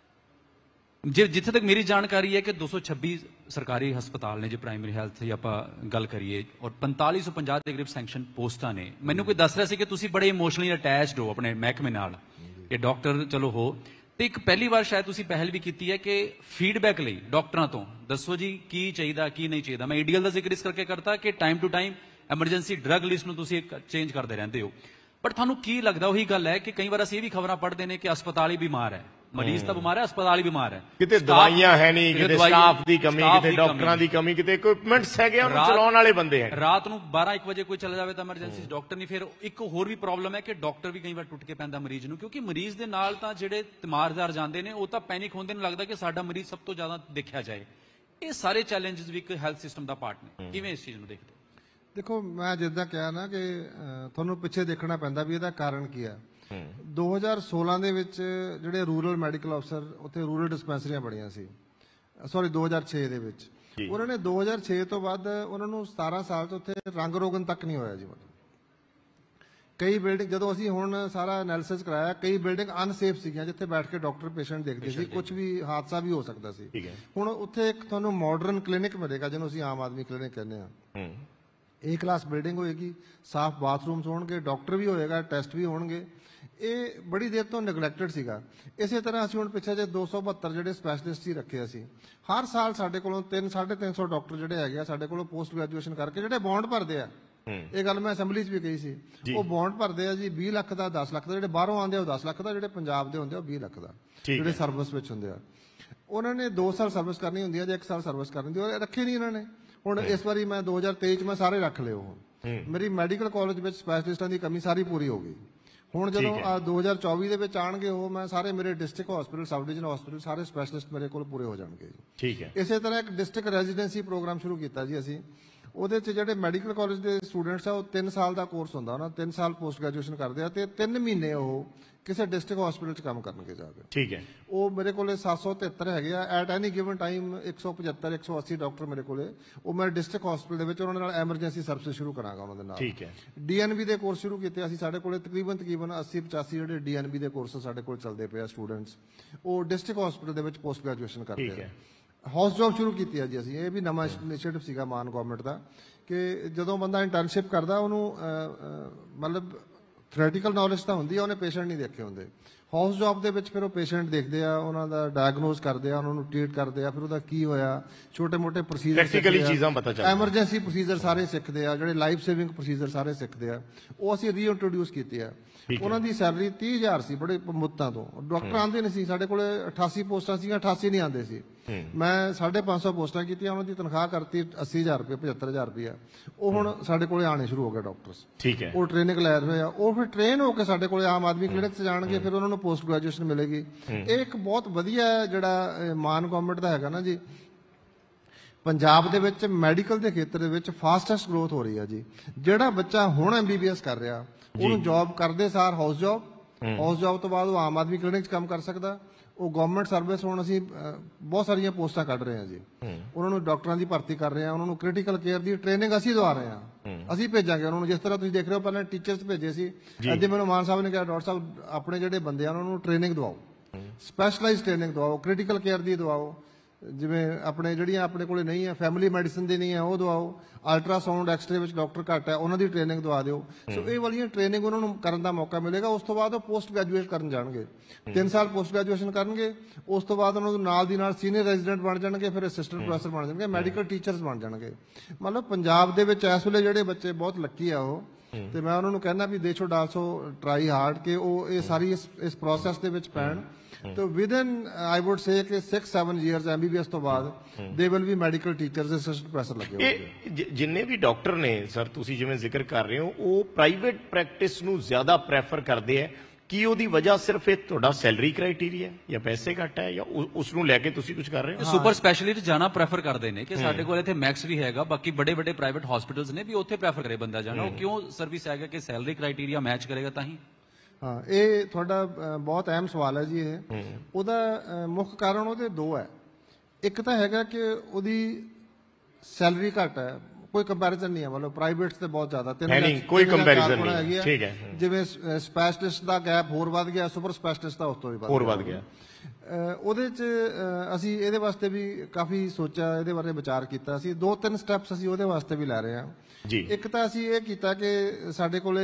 ਜਿੱਥੇ ਤੱਕ ਮੇਰੀ ਜਾਣਕਾਰੀ ਹੈ ਕਿ 226 ਸਰਕਾਰੀ ਹਸਪਤਾਲ ਨੇ ਜੇ ਪ੍ਰਾਇਮਰੀ ਹੈਲਥ ਦੀ ਆਪਾਂ ਗੱਲ ਕਰੀਏ, ਔਰ 4550 ਦੇ ਕਰੀਬ ਸੈਂਕਸ਼ਨ ਪੋਸਟਾਂ ਨੇ। ਮੈਨੂੰ ਕੋਈ ਦੱਸ ਰਿਹਾ ਸੀ ਕਿ ਤੁਸੀਂ ਬੜੇ ਇਮੋਸ਼ਨਲੀ ਅਟੈਚਡ ਹੋ ਆਪਣੇ ਮਹਿਕਮੇ ਨਾਲ, ਇਹ ਡਾਕਟਰ ਚਲੋ ਹੋ, ਤੇ ਇੱਕ ਪਹਿਲੀ ਵਾਰ ਸ਼ਾਇਦ ਤੁਸੀਂ ਪਹਿਲ ਵੀ ਕੀਤੀ ਹੈ ਕਿ ਫੀਡਬੈਕ ਲਈ ਡਾਕਟਰਾਂ ਤੋਂ ਦੱਸੋ ਜੀ ਕੀ ਚਾਹੀਦਾ ਕੀ ਨਹੀਂ ਚਾਹੀਦਾ। ਮੈਂ ADL ਦਾ ਜ਼ਿਕਰ ਇਸ ਕਰਕੇ ਕਰਤਾ ਕਿ time to time emergency drug list ਨੂੰ ਤੁਸੀਂ ਚੇਂਜ ਕਰਦੇ ਰਹਿੰਦੇ ਹੋ, ਬਟ ਤੁਹਾਨੂੰ ਕੀ ਲੱਗਦਾ, ਉਹੀ ਗੱਲ ਹੈ ਕਿ ਕਈ ਵਾਰ ਅਸੀਂ ਇਹ ਵੀ ਖਬਰਾਂ ਪੜ੍ਹਦੇ ਨੇ ਕਿ ਹਸਪਤਾਲ ਹੀ ਬਿਮਾਰ ਹੈ, ਮਰੀਜ਼ ਤਾਂ ਬਿਮਾਰ ਹੈ, ਹਸਪਤਾਲ ਹੀ ਬਿਮਾਰ ਹੈ, ਕਿਤੇ ਦਵਾਈਆਂ ਹੈ ਨਹੀਂ, ਕਿਤੇ ਸਟਾਫ ਦੀ ਕਮੀ, ਕਿਤੇ ਡਾਕਟਰਾਂ ਦੀ ਕਮੀ, ਕਿਤੇ ਇਕਵਿਪਮੈਂਟਸ ਹੈਗੇ, ਉਹਨੂੰ ਚਲਾਉਣ ਵਾਲੇ ਬੰਦੇ ਹੈ। ਰਾਤ ਨੂੰ 12-1 ਵਜੇ ਕੋਈ ਚਲਾ ਜਾਵੇ ਤਾਂ ਐਮਰਜੈਂਸੀ ਡਾਕਟਰ ਨਹੀਂ। ਫਿਰ ਇੱਕ ਹੋਰ ਵੀ ਪ੍ਰੋਬਲਮ ਹੈ ਕਿ ਡਾਕਟਰ ਵੀ ਕਈ ਵਾਰ ਟੁੱਟ ਕੇ ਪੈਂਦਾ ਮਰੀਜ਼ ਨੂੰ, ਕਿਉਂਕਿ ਮਰੀਜ਼ ਦੇ ਨਾਲ ਤਾਂ ਜਿਹੜੇ ਤਿਮਾਰਦਾਰ ਜਾਂਦੇ ਨੇ ਉਹ ਤਾਂ ਪੈਨਿਕ ਹੁੰਦੇ ਨੇ, ਲੱਗਦਾ ਕਿ ਸਾਡਾ ਮਰੀਜ਼ ਸਭ ਤੋਂ ਜ਼ਿਆਦਾ ਦੇਖਿਆ ਜਾਏ। ਇਹ ਸਾਰੇ ਚੈਲੰਜਸ ਵੀ ਇੱਕ ਹੈਲਥ ਸਿਸਟਮ ਦਾ ਪਾਰਟ ਨੇ, ਕਿਵੇਂ ਇਸ ਚੀਜ਼ ਨੂੰ ਦੇਖਦੇ? ਦੇਖੋ, ਮੈਂ ਜਿੱਦਾਂ ਕਿਹਾ ਨਾ ਕਿ ਤੁਹਾਨੂੰ ਪਿੱਛੇ ਦੇਖਣਾ ਪੈਂਦਾ ਵੀ ਇਹਦਾ ਕਾਰਨ ਕੀ ਹੈ। 2016 ਦੇ ਵਿੱਚ ਜਿਹੜੇ ਰੂਰਲ ਮੈਡੀਕਲ ਅਫਸਰ ਉੱਥੇ ਰੂਰਲ ਡਿਸਪੈਂਸਰੀਆਂ ਬਣੀਆਂ ਸੀ, ਸੌਰੀ 2006 ਦੇ ਵਿੱਚ, ਉਹਨਾਂ ਨੇ 2006 ਤੋਂ ਬਾਅਦ ਉਹਨਾਂ ਨੂੰ 17 ਸਾਲ ਤੋਂ ਉੱਥੇ ਰੰਗ ਰੋਗਨ ਤੱਕ ਨਹੀਂ ਹੋਇਆ ਜੀ। ਮਤਲਬ ਕਈ ਬਿਲਡਿੰਗ, ਜਦੋਂ ਅਸੀਂ ਹੁਣ ਸਾਰਾ ਐਨਾਲਿਸਿਸ ਕਰਾਇਆ, ਕਈ ਬਿਲਡਿੰਗ ਅਨਸੇਫ ਸੀਗੀਆਂ ਜਿੱਥੇ ਬੈਠ ਕੇ ਡਾਕਟਰ ਪੇਸ਼ੈਂਟ ਦੇਖਦੇ ਸੀ, ਕੁਝ ਵੀ ਹਾਦਸਾ ਵੀ ਹੋ ਸਕਦਾ ਸੀ। ਹੁਣ ਉੱਥੇ ਇੱਕ ਤੁਹਾਨੂੰ ਮਾਡਰਨ ਕਲੀਨਿਕ ਮਿਲੇਗਾ ਜਿਹਨੂੰ ਅਸੀਂ ਆਮ ਆਦਮੀ ਕਲੀਨਿਕ ਕਹਿੰਦੇ ਹਾਂ। A ਕਲਾਸ ਬਿਲਡਿੰਗ ਹੋਏਗੀ, ਸਾਫ਼ ਬਾਥਰੂਮਸ ਹੋਣਗੇ, ਡਾਕਟਰ ਵੀ ਹੋਏਗਾ, ਟੈਸਟ ਵੀ ਹੋਣਗੇ। ਇਹ ਬੜੀ ਦੇਰ ਤੋਂ ਨੈਗਲੈਕਟਡ ਸੀਗਾ। ਇਸੇ ਤਰ੍ਹਾਂ ਅਸੀਂ ਹੁਣ ਪਿੱਛੇ ਜੇ 272 ਜਿਹੜੇ ਸਪੈਸ਼ਲਿਸਟ ਹੀ ਰੱਖੇ ਅਸੀਂ, ਹਰ ਸਾਲ ਸਾਡੇ ਕੋਲੋਂ 300-350 ਡਾਕਟਰ ਜਿਹੜੇ ਹੈਗੇ ਆ ਸਾਡੇ ਕੋਲੋਂ ਪੋਸਟ ਗ੍ਰੈਜੂਏਸ਼ਨ ਕਰਕੇ ਜਿਹੜੇ ਬੌਂਡ ਭਰਦੇ ਆ। ਇਹ ਗੱਲ ਮੈਂ ਅਸੈਂਬਲੀ 'ਚ ਵੀ ਕਹੀ ਸੀ, ਉਹ ਬੌਂਡ ਭਰਦੇ ਆ ਜੀ 20 ਲੱਖ ਦਾ, 10 ਲੱਖ ਦਾ, ਜਿਹੜੇ ਬਾਹਰੋਂ ਆਉਂਦੇ ਆ ਉਹ 10 ਲੱਖ ਦਾ, ਜਿਹੜੇ ਪੰਜਾਬ ਦੇ ਹੁੰਦੇ ਆ ਉਹ 20 ਲੱਖ ਦਾ, ਜਿਹੜੇ ਸਰਵਿਸ ਵਿੱਚ ਹੁੰਦੇ ਆ। ਉਹਨਾਂ ਨੇ 2 ਸਾਲ ਸਰਵਿਸ ਕਰਨੀ ਹੁੰਦੀ ਹੈ ਜਾਂ 1 ਸਾਲ ਸਰਵਿਸ ਕਰਨੀ ਹੁੰਦੀ, ਉਹ ਰੱਖੇ ਨਹੀਂ ਇਹਨਾਂ ਨੇ। ਹੁਣ ਇਸ ਵਾਰੀ ਮੈਂ 2023 'ਚ ਮੈਂ ਸਾਰੇ ਰੱਖ ਲਏ। ਉਹ ਮੇਰੀ ਮੈਡੀਕਲ ਕਾਲਜ ਵਿੱਚ ਸਪੈਸ਼ਲਿਸਟਾਂ ਦੀ ਕਮੀ ਸਾਰੀ ਪੂਰੀ ਹੋ ਗਈ। ਹੁਣ ਜਦੋਂ 2024 ਦੇ ਵਿੱਚ ਆਣਗੇ ਉਹ, ਮੈਂ ਸਾਰੇ ਮੇਰੇ district hospital, sub division hospital, ਸਾਰੇ ਸਪੈਸ਼ਲਿਸਟ ਮੇਰੇ ਕੋਲ ਪੂਰੇ ਹੋ ਜਾਣਗੇ ਜੀ। ਠੀਕ ਹੈ। ਇਸੇ ਤਰ੍ਹਾਂ ਇੱਕ ਡਿਸਟ੍ਰਿਕਟ ਰੈਜ਼ੀਡੈਂਸੀ ਪ੍ਰੋਗਰਾਮ ਸ਼ੁਰੂ ਕੀਤਾ ਜੀ ਅਸੀਂ। ਉਹਦੇ 'ਚ ਜਿਹੜੇ ਮੈਡੀਕਲ ਕਾਲਜ ਦੇ ਸਟੂਡੈਂਟਸ ਆ ਉਹ 3 ਸਾਲ ਦਾ ਕੋਰਸ ਹੁੰਦਾ, ਉਹਨਾਂ 3 ਸਾਲ ਪੋਸਟ ਗ੍ਰੈਜੂਏਸ਼ਨ ਕਰਦੇ ਆ ਤੇ 3 ਮਹੀਨੇ ਉਹ ਕਿਸੇ ਡਿਸਟ੍ਰਿਕਟ ਹਸਪੀਟਲ 'ਚ ਕੰਮ ਕਰਨਗੇ ਜਾ ਕੇ। ਠੀਕ ਹੈ। ਉਹ ਮੇਰੇ ਕੋਲੇ 773 ਹੈਗੇ ਆ at any given time. 175 180 doctor ਮੇਰੇ ਕੋਲੇ, ਉਹ ਮੈਂ ਡਿਸਟ੍ਰਿਕਟ ਹਸਪੀਟਲ ਦੇ ਵਿੱਚ ਉਹਨਾਂ ਨਾਲ ਐਮਰਜੈਂਸੀ ਸਰਵਿਸ ਸ਼ੁਰੂ ਕਰਾਂਗਾ ਉਹਨਾਂ ਦੇ ਨਾਲ। ਠੀਕ ਹੈ। DNB ਦੇ ਕੋਰਸ ਸ਼ੁਰੂ ਕੀਤੇ ਅਸੀਂ, ਸਾਡੇ ਕੋਲੇ ਤਕਰੀਬਨ 80-85 ਜਿਹੜੇ DNB ਦੇ ਕੋਰਸ ਸਾਡੇ ਕੋਲ ਚੱਲਦੇ ਪਏ ਆ ਸਟੂਡੈਂਟਸ, ਉਹ ਡਿਸਟ੍ਰਿਕਟ ਹਸਪੀਟਲ ਦੇ ਵਿੱਚ ਪੋਸਟ ਗ੍ਰੈਜੂਏਸ਼ਨ ਕਰਦੇ ਆ। ਹਾਊਸ ਜੌਬ ਸ਼ੁਰੂ ਕੀਤੀ ਹੈ ਜੀ ਅਸੀਂ, ਇਹ ਵੀ ਨਵਾਂ ਇਨੀਸ਼ੀਏਟਿਵ ਸੀਗਾ ਮਾਨ ਗਵਰਨਮੈਂਟ ਦਾ, ਕਿ ਜਦੋਂ ਬੰਦਾ ਇੰਟਰਨਸ਼ਿਪ ਕਰਦਾ ਉਹਨੂੰ ਮਤਲਬ ਥਿਓਰੈਟੀਕਲ ਨੌਲੇਜ ਤਾਂ ਹੁੰਦੀ ਆ, ਉਹਨੇ ਪੇਸ਼ੈਂਟ ਨਹੀਂ ਦੇਖੇ ਹੁੰਦੇ। ਹਾਊਸ ਜੌਬ ਦੇ ਵਿੱਚ ਫਿਰ ਉਹ ਪੇਸ਼ੈਂਟ ਦੇਖਦੇ ਆ, ਉਹਨਾਂ ਦਾ ਡਾਇਗਨੋਸ ਕਰਦੇ ਆ, ਉਹਨਾਂ ਨੂੰ ਟ੍ਰੀਟ ਕਰਦੇ ਆ, ਫਿਰ ਉਹਦਾ ਕੀ ਹੋਇਆ, ਛੋਟੇ-ਮੋਟੇ ਪ੍ਰੋਸੀਜਰ, ਪ੍ਰੈਕਟੀਕਲੀ ਚੀਜ਼ਾਂ ਪਤਾ ਚੱਲਦੀਆਂ, ਐਮਰਜੈਂਸੀ ਪ੍ਰੋਸੀਜਰ ਸਾਰੇ ਸਿੱਖਦੇ ਆ, ਜਿਹੜੇ ਲਾਈਫ ਸੇਵਿੰਗ ਪ੍ਰੋਸੀਜਰ ਸਾਰੇ ਸਿੱਖਦੇ ਆ। ਉਹ ਅਸੀਂ ਰੀਇੰਟਰੋਡਿਊਸ ਕੀਤੇ ਆ। ਉਹਨਾਂ ਦੀ ਸੈਲਰੀ 30,000 ਸੀ, ਬੜੇ ਮੁੱਤਾਂ ਤੋਂ। ਡਾਕਟਰ ਆਉਂਦੇ ਨਹੀਂ ਸੀ, ਸਾਡੇ ਕੋਲੇ 88 ਪੋਸਟਾਂ ਸੀਗੀਆਂ, 88 ਨਹੀਂ ਆਉਂਦੇ ਸੀ। ਮੈਂ 550 ਪੋਸਟਾਂ ਕੀਤੀਆਂ, ਉਹਨਾਂ ਦੀ ਤਨਖਾਹ ਕਰਤੀ 80,000 ਰੁਪਏ, 75,000 ਰੁਪਏ। ਉਹ ਹੁਣ ਸਾਡੇ ਕੋਲੇ ਆਣੇ ਸ਼ੁਰੂ ਹੋ ਗਏ ਡਾਕਟਰਸ। ਠੀਕ ਹੈ। ਉਹ ਟ੍ਰੇਨਿੰਗ ਲੈ ਰਹੇ ਆ, ਉਹ ਫਿਰ ਟ੍ਰੇਨ ਹੋ ਕੇ ਸਾਡੇ ਕੋਲੇ ਆਮ ਆਦਮੀ ਕਲੀਨਿਕ 'ਚ ਜਾਣਗੇ, ਫਿਰ ਉਹਨਾਂ ਨੂੰ ਪੋਸਟ ਗ੍ਰੈਜੂਏਸ਼ਨ ਮਿਲੇਗੀ। ਇਹ ਇੱਕ ਬਹੁਤ ਵਧੀਆ ਜਿਹੜਾ ਮਾਨ ਗਵਰਨਮੈਂਟ ਦਾ ਹੈਗਾ ਨਾ ਜੀ। ਪੰਜਾਬ ਦੇ ਵਿੱਚ ਮੈਡੀਕਲ ਦੇ ਖੇਤਰ ਦੇ ਵਿੱਚ ਫਾਸਟੈਸਟ ਗਰੋਥ ਹੋ ਰਹੀ ਹੈ ਜੀ। ਜਿਹੜਾ ਬੱਚਾ ਹੁਣ MBBS ਕਰ ਰਿਹਾ, ਉਹਨੂੰ ਜੌਬ ਕਰਦੇ ਸਾਰ ਹਾਊਸ ਜੌਬ ਤੋਂ ਬਾਅਦ ਉਹ ਆਮ ਆਦਮੀ ਕਲੀਨਿਕ 'ਚ ਕੰਮ ਕਰ ਸਕਦਾ। ਉਹ ਗਵਰਨਮੈਂਟ ਸਰਵਿਸ, ਹੁਣ ਅਸੀਂ ਬਹੁਤ ਸਾਰੀਆਂ ਪੋਸਟਾਂ ਕੱਢ ਰਹੇ ਹਾਂ ਜੀ। ਉਹਨਾਂ ਨੂੰ ਡਾਕਟਰਾਂ ਦੀ ਭਰਤੀ ਕਰ ਰਹੇ ਹਾਂ, ਉਹਨਾਂ ਨੂੰ ਕ੍ਰਿਟੀਕਲ ਕੇਅਰ ਦੀ ਟ੍ਰੇਨਿੰਗ ਅਸੀਂ ਦਵਾ ਰਹੇ ਹਾਂ। ਅਸੀਂ ਭੇਜਾਂਗੇ ਉਹਨਾਂ ਨੂੰ, ਜਿਸ ਤਰ੍ਹਾਂ ਤੁਸੀਂ ਦੇਖ ਰਹੇ ਹੋ ਪਹਿਲਾਂ ਟੀਚਰਸ ਭੇਜੇ ਸੀ, ਅੱਜ ਮੈਨੂੰ ਮਾਨ ਸਾਹਿਬ ਨੇ ਕਿਹਾ ਡਾਕਟਰ ਸਾਹਿਬ ਆਪਣੇ ਜਿਹੜੇ ਬੰਦੇ ਆ ਉਹਨਾਂ ਨੂੰ ਟ੍ਰੇਨਿੰਗ ਦਵਾਓ, ਸਪੈਸ਼ਲਾਈਜ਼ ਟ੍ਰੇਨਿੰਗ ਦਵਾਓ, ਕ੍ਰਿਟੀਕਲ ਕੇਅਰ ਦੀ ਦਵਾਓ, ਜਿਵੇਂ ਆਪਣੇ ਜਿਹੜੀਆਂ ਆਪਣੇ ਕੋਲੇ ਨਹੀਂ ਹੈ, ਫੈਮਿਲੀ ਮੈਡੀਸਨ ਦੀ ਨਹੀਂ ਹੈ, ਉਹ ਦਵਾਓ। ਅਲਟਰਾਸਾਊਂਡ ਐਕਸਰੇ ਵਿੱਚ ਡਾਕਟਰ ਘੱਟ ਹੈ, ਉਹਨਾਂ ਦੀ ਟ੍ਰੇਨਿੰਗ ਦਵਾ ਦਿਓ। ਸੋ ਇਹ ਵਾਲੀਆਂ ਟ੍ਰੇਨਿੰਗ ਉਹਨਾਂ ਨੂੰ ਕਰਨ ਦਾ ਮੌਕਾ ਮਿਲੇਗਾ। ਉਸ ਤੋਂ ਬਾਅਦ ਉਹ ਪੋਸਟ ਗ੍ਰੈਜੂਏਟ ਕਰਨ ਜਾਣਗੇ, 3 ਸਾਲ ਪੋਸਟ ਗ੍ਰੈਜੂਏਸ਼ਨ ਕਰਨਗੇ। ਉਸ ਤੋਂ ਬਾਅਦ ਉਹਨਾਂ ਨੂੰ ਨਾਲ ਦੀ ਨਾਲ ਸੀਨੀਅਰ ਰੈਜ਼ੀਡੈਂਟ ਬਣ ਜਾਣਗੇ, ਫਿਰ ਅਸਿਸਟੈਂਟ ਪ੍ਰੋਫੈਸਰ ਬਣ ਜਾਣਗੇ, ਮੈਡੀਕਲ ਟੀਚਰਸ ਬਣ ਜਾਣਗੇ। ਮਤਲਬ ਪੰਜਾਬ ਦੇ ਵਿੱਚ ਇਸ ਵੇਲੇ ਜਿਹੜੇ ਬੱਚੇ ਬਹੁਤ ਲੱਕੀ ਆ ਉਹ, ਤੇ ਮੈਂ ਉਹਨਾਂ ਨੂੰ ਕਹਿੰਦਾ ਵੀ ਦੇ ਸ਼ੁਡ ਆਲਸੋ ਟਰਾਈ ਹਾਰਡ ਕਿ ਉਹ ਇਹ ਸਾਰੀ ਇਸ ਪ੍ਰੋਸੈਸ ਦੇ ਵਿੱਚ ਪੈਣ। तो with in I would say 6-7 years MBBS ਤੋਂ ਬਾਅਦ they will be medical teachers assistant professor ਲੱਗੇ ਹੋਣਗੇ। ਜਿੰਨੇ ਵੀ ਡਾਕਟਰ ਨੇ ਸਰ ਤੁਸੀਂ ਜਿਵੇਂ ਜ਼ਿਕਰ ਕਰ ਰਹੇ ਹੋ, ਉਹ ਪ੍ਰਾਈਵੇਟ ਪ੍ਰੈਕਟਿਸ ਨੂੰ ਜ਼ਿਆਦਾ ਪ੍ਰੈਫਰ ਕਰਦੇ ਆ। ਕੀ ਉਹਦੀ ਵਜ੍ਹਾ ਸਿਰਫ ਇਹ ਤੁਹਾਡਾ ਸੈਲਰੀ ਕ੍ਰਾਈਟੇਰੀਆ ਜਾਂ ਪੈਸੇ ਘੱਟ ਹੈ, ਜਾਂ ਉਸ ਨੂੰ ਲੈ ਕੇ ਤੁਸੀਂ ਕੁਝ ਕਰ ਰਹੇ ਹੋ? ਸੁਪਰ ਸਪੈਸ਼ਲਿਸਟ ਜਾਣਾ ਪ੍ਰੈਫਰ ਕਰਦੇ ਨੇ ਕਿ ਸਾਡੇ ਕੋਲ ਇੱਥੇ ਮੈਕਸ ਵੀ ਹੈਗਾ, ਬਾਕੀ ਵੱਡੇ ਵੱਡੇ ਪ੍ਰਾਈਵੇਟ ਹਸਪੀਟਲਸ ਨੇ ਵੀ ਉੱਥੇ ਪ੍ਰੈਫਰ ਕਰੇ ਬੰਦਾ ਜਾਣਾ। ਉਹ ਕਿਉਂ ਸਰਵਿਸ ਹੈਗਾ ਕਿ ਸੈਲਰੀ ਕ੍ਰਾਈਟੇਰੀਆ ਮੈਚ ਕਰੇਗਾ ਤਾਂ ਹੀ। ਹਾਂ, ਇਹ ਤੁਹਾਡਾ ਬਹੁਤ ਅਹਿਮ ਸਵਾਲ ਹੈ ਜੀ। ਇਹ ਉਹਦਾ ਮੁੱਖ ਕਾਰਨ ਉਹਦੇ 2 ਹੈ। ਇੱਕ ਤਾਂ ਹੈਗਾ ਕਿ ਉਹਦੀ ਸੈਲਰੀ ਘੱਟ ਹੈ, ਕੋਈ ਕੰਪੈਰੀਜ਼ਨ ਨਹੀਂ ਹੈ। ਮਤਲਬ ਪ੍ਰਾਈਵੇਟਸ ਤੇ ਬਹੁਤ ਜ਼ਿਆਦਾ, ਕੋਈ ਕੰਪੈਰੀਜ਼ਨ ਨਹੀਂ। ਠੀਕ ਹੈ, ਜਿਵੇਂ ਸਪੈਸ਼ਲਿਸਟ ਦਾ ਗੈਪ ਹੋਰ ਵੱਧ ਗਿਆ, ਸੁਪਰ ਸਪੈਸ਼ਲਿਸਟ ਦਾ ਉਸ ਤੋਂ ਵੀ ਹੋਰ ਵੱਧ ਗਿਆ। ਉਹਦੇ 'ਚ ਅਸੀਂ ਇਹਦੇ ਵਾਸਤੇ ਵੀ ਕਾਫੀ ਸੋਚਿਆ, ਇਹਦੇ ਬਾਰੇ ਵਿਚਾਰ ਕੀਤਾ। ਅਸੀਂ 2-3 ਸਟੈਪਸ ਅਸੀਂ ਉਹਦੇ ਵਾਸਤੇ ਵੀ ਲੈ ਰਹੇ ਹਾਂ ਜੀ। ਇੱਕ ਤਾਂ ਅਸੀਂ ਇਹ ਕੀਤਾ ਕਿ ਸਾਡੇ ਕੋਲੇ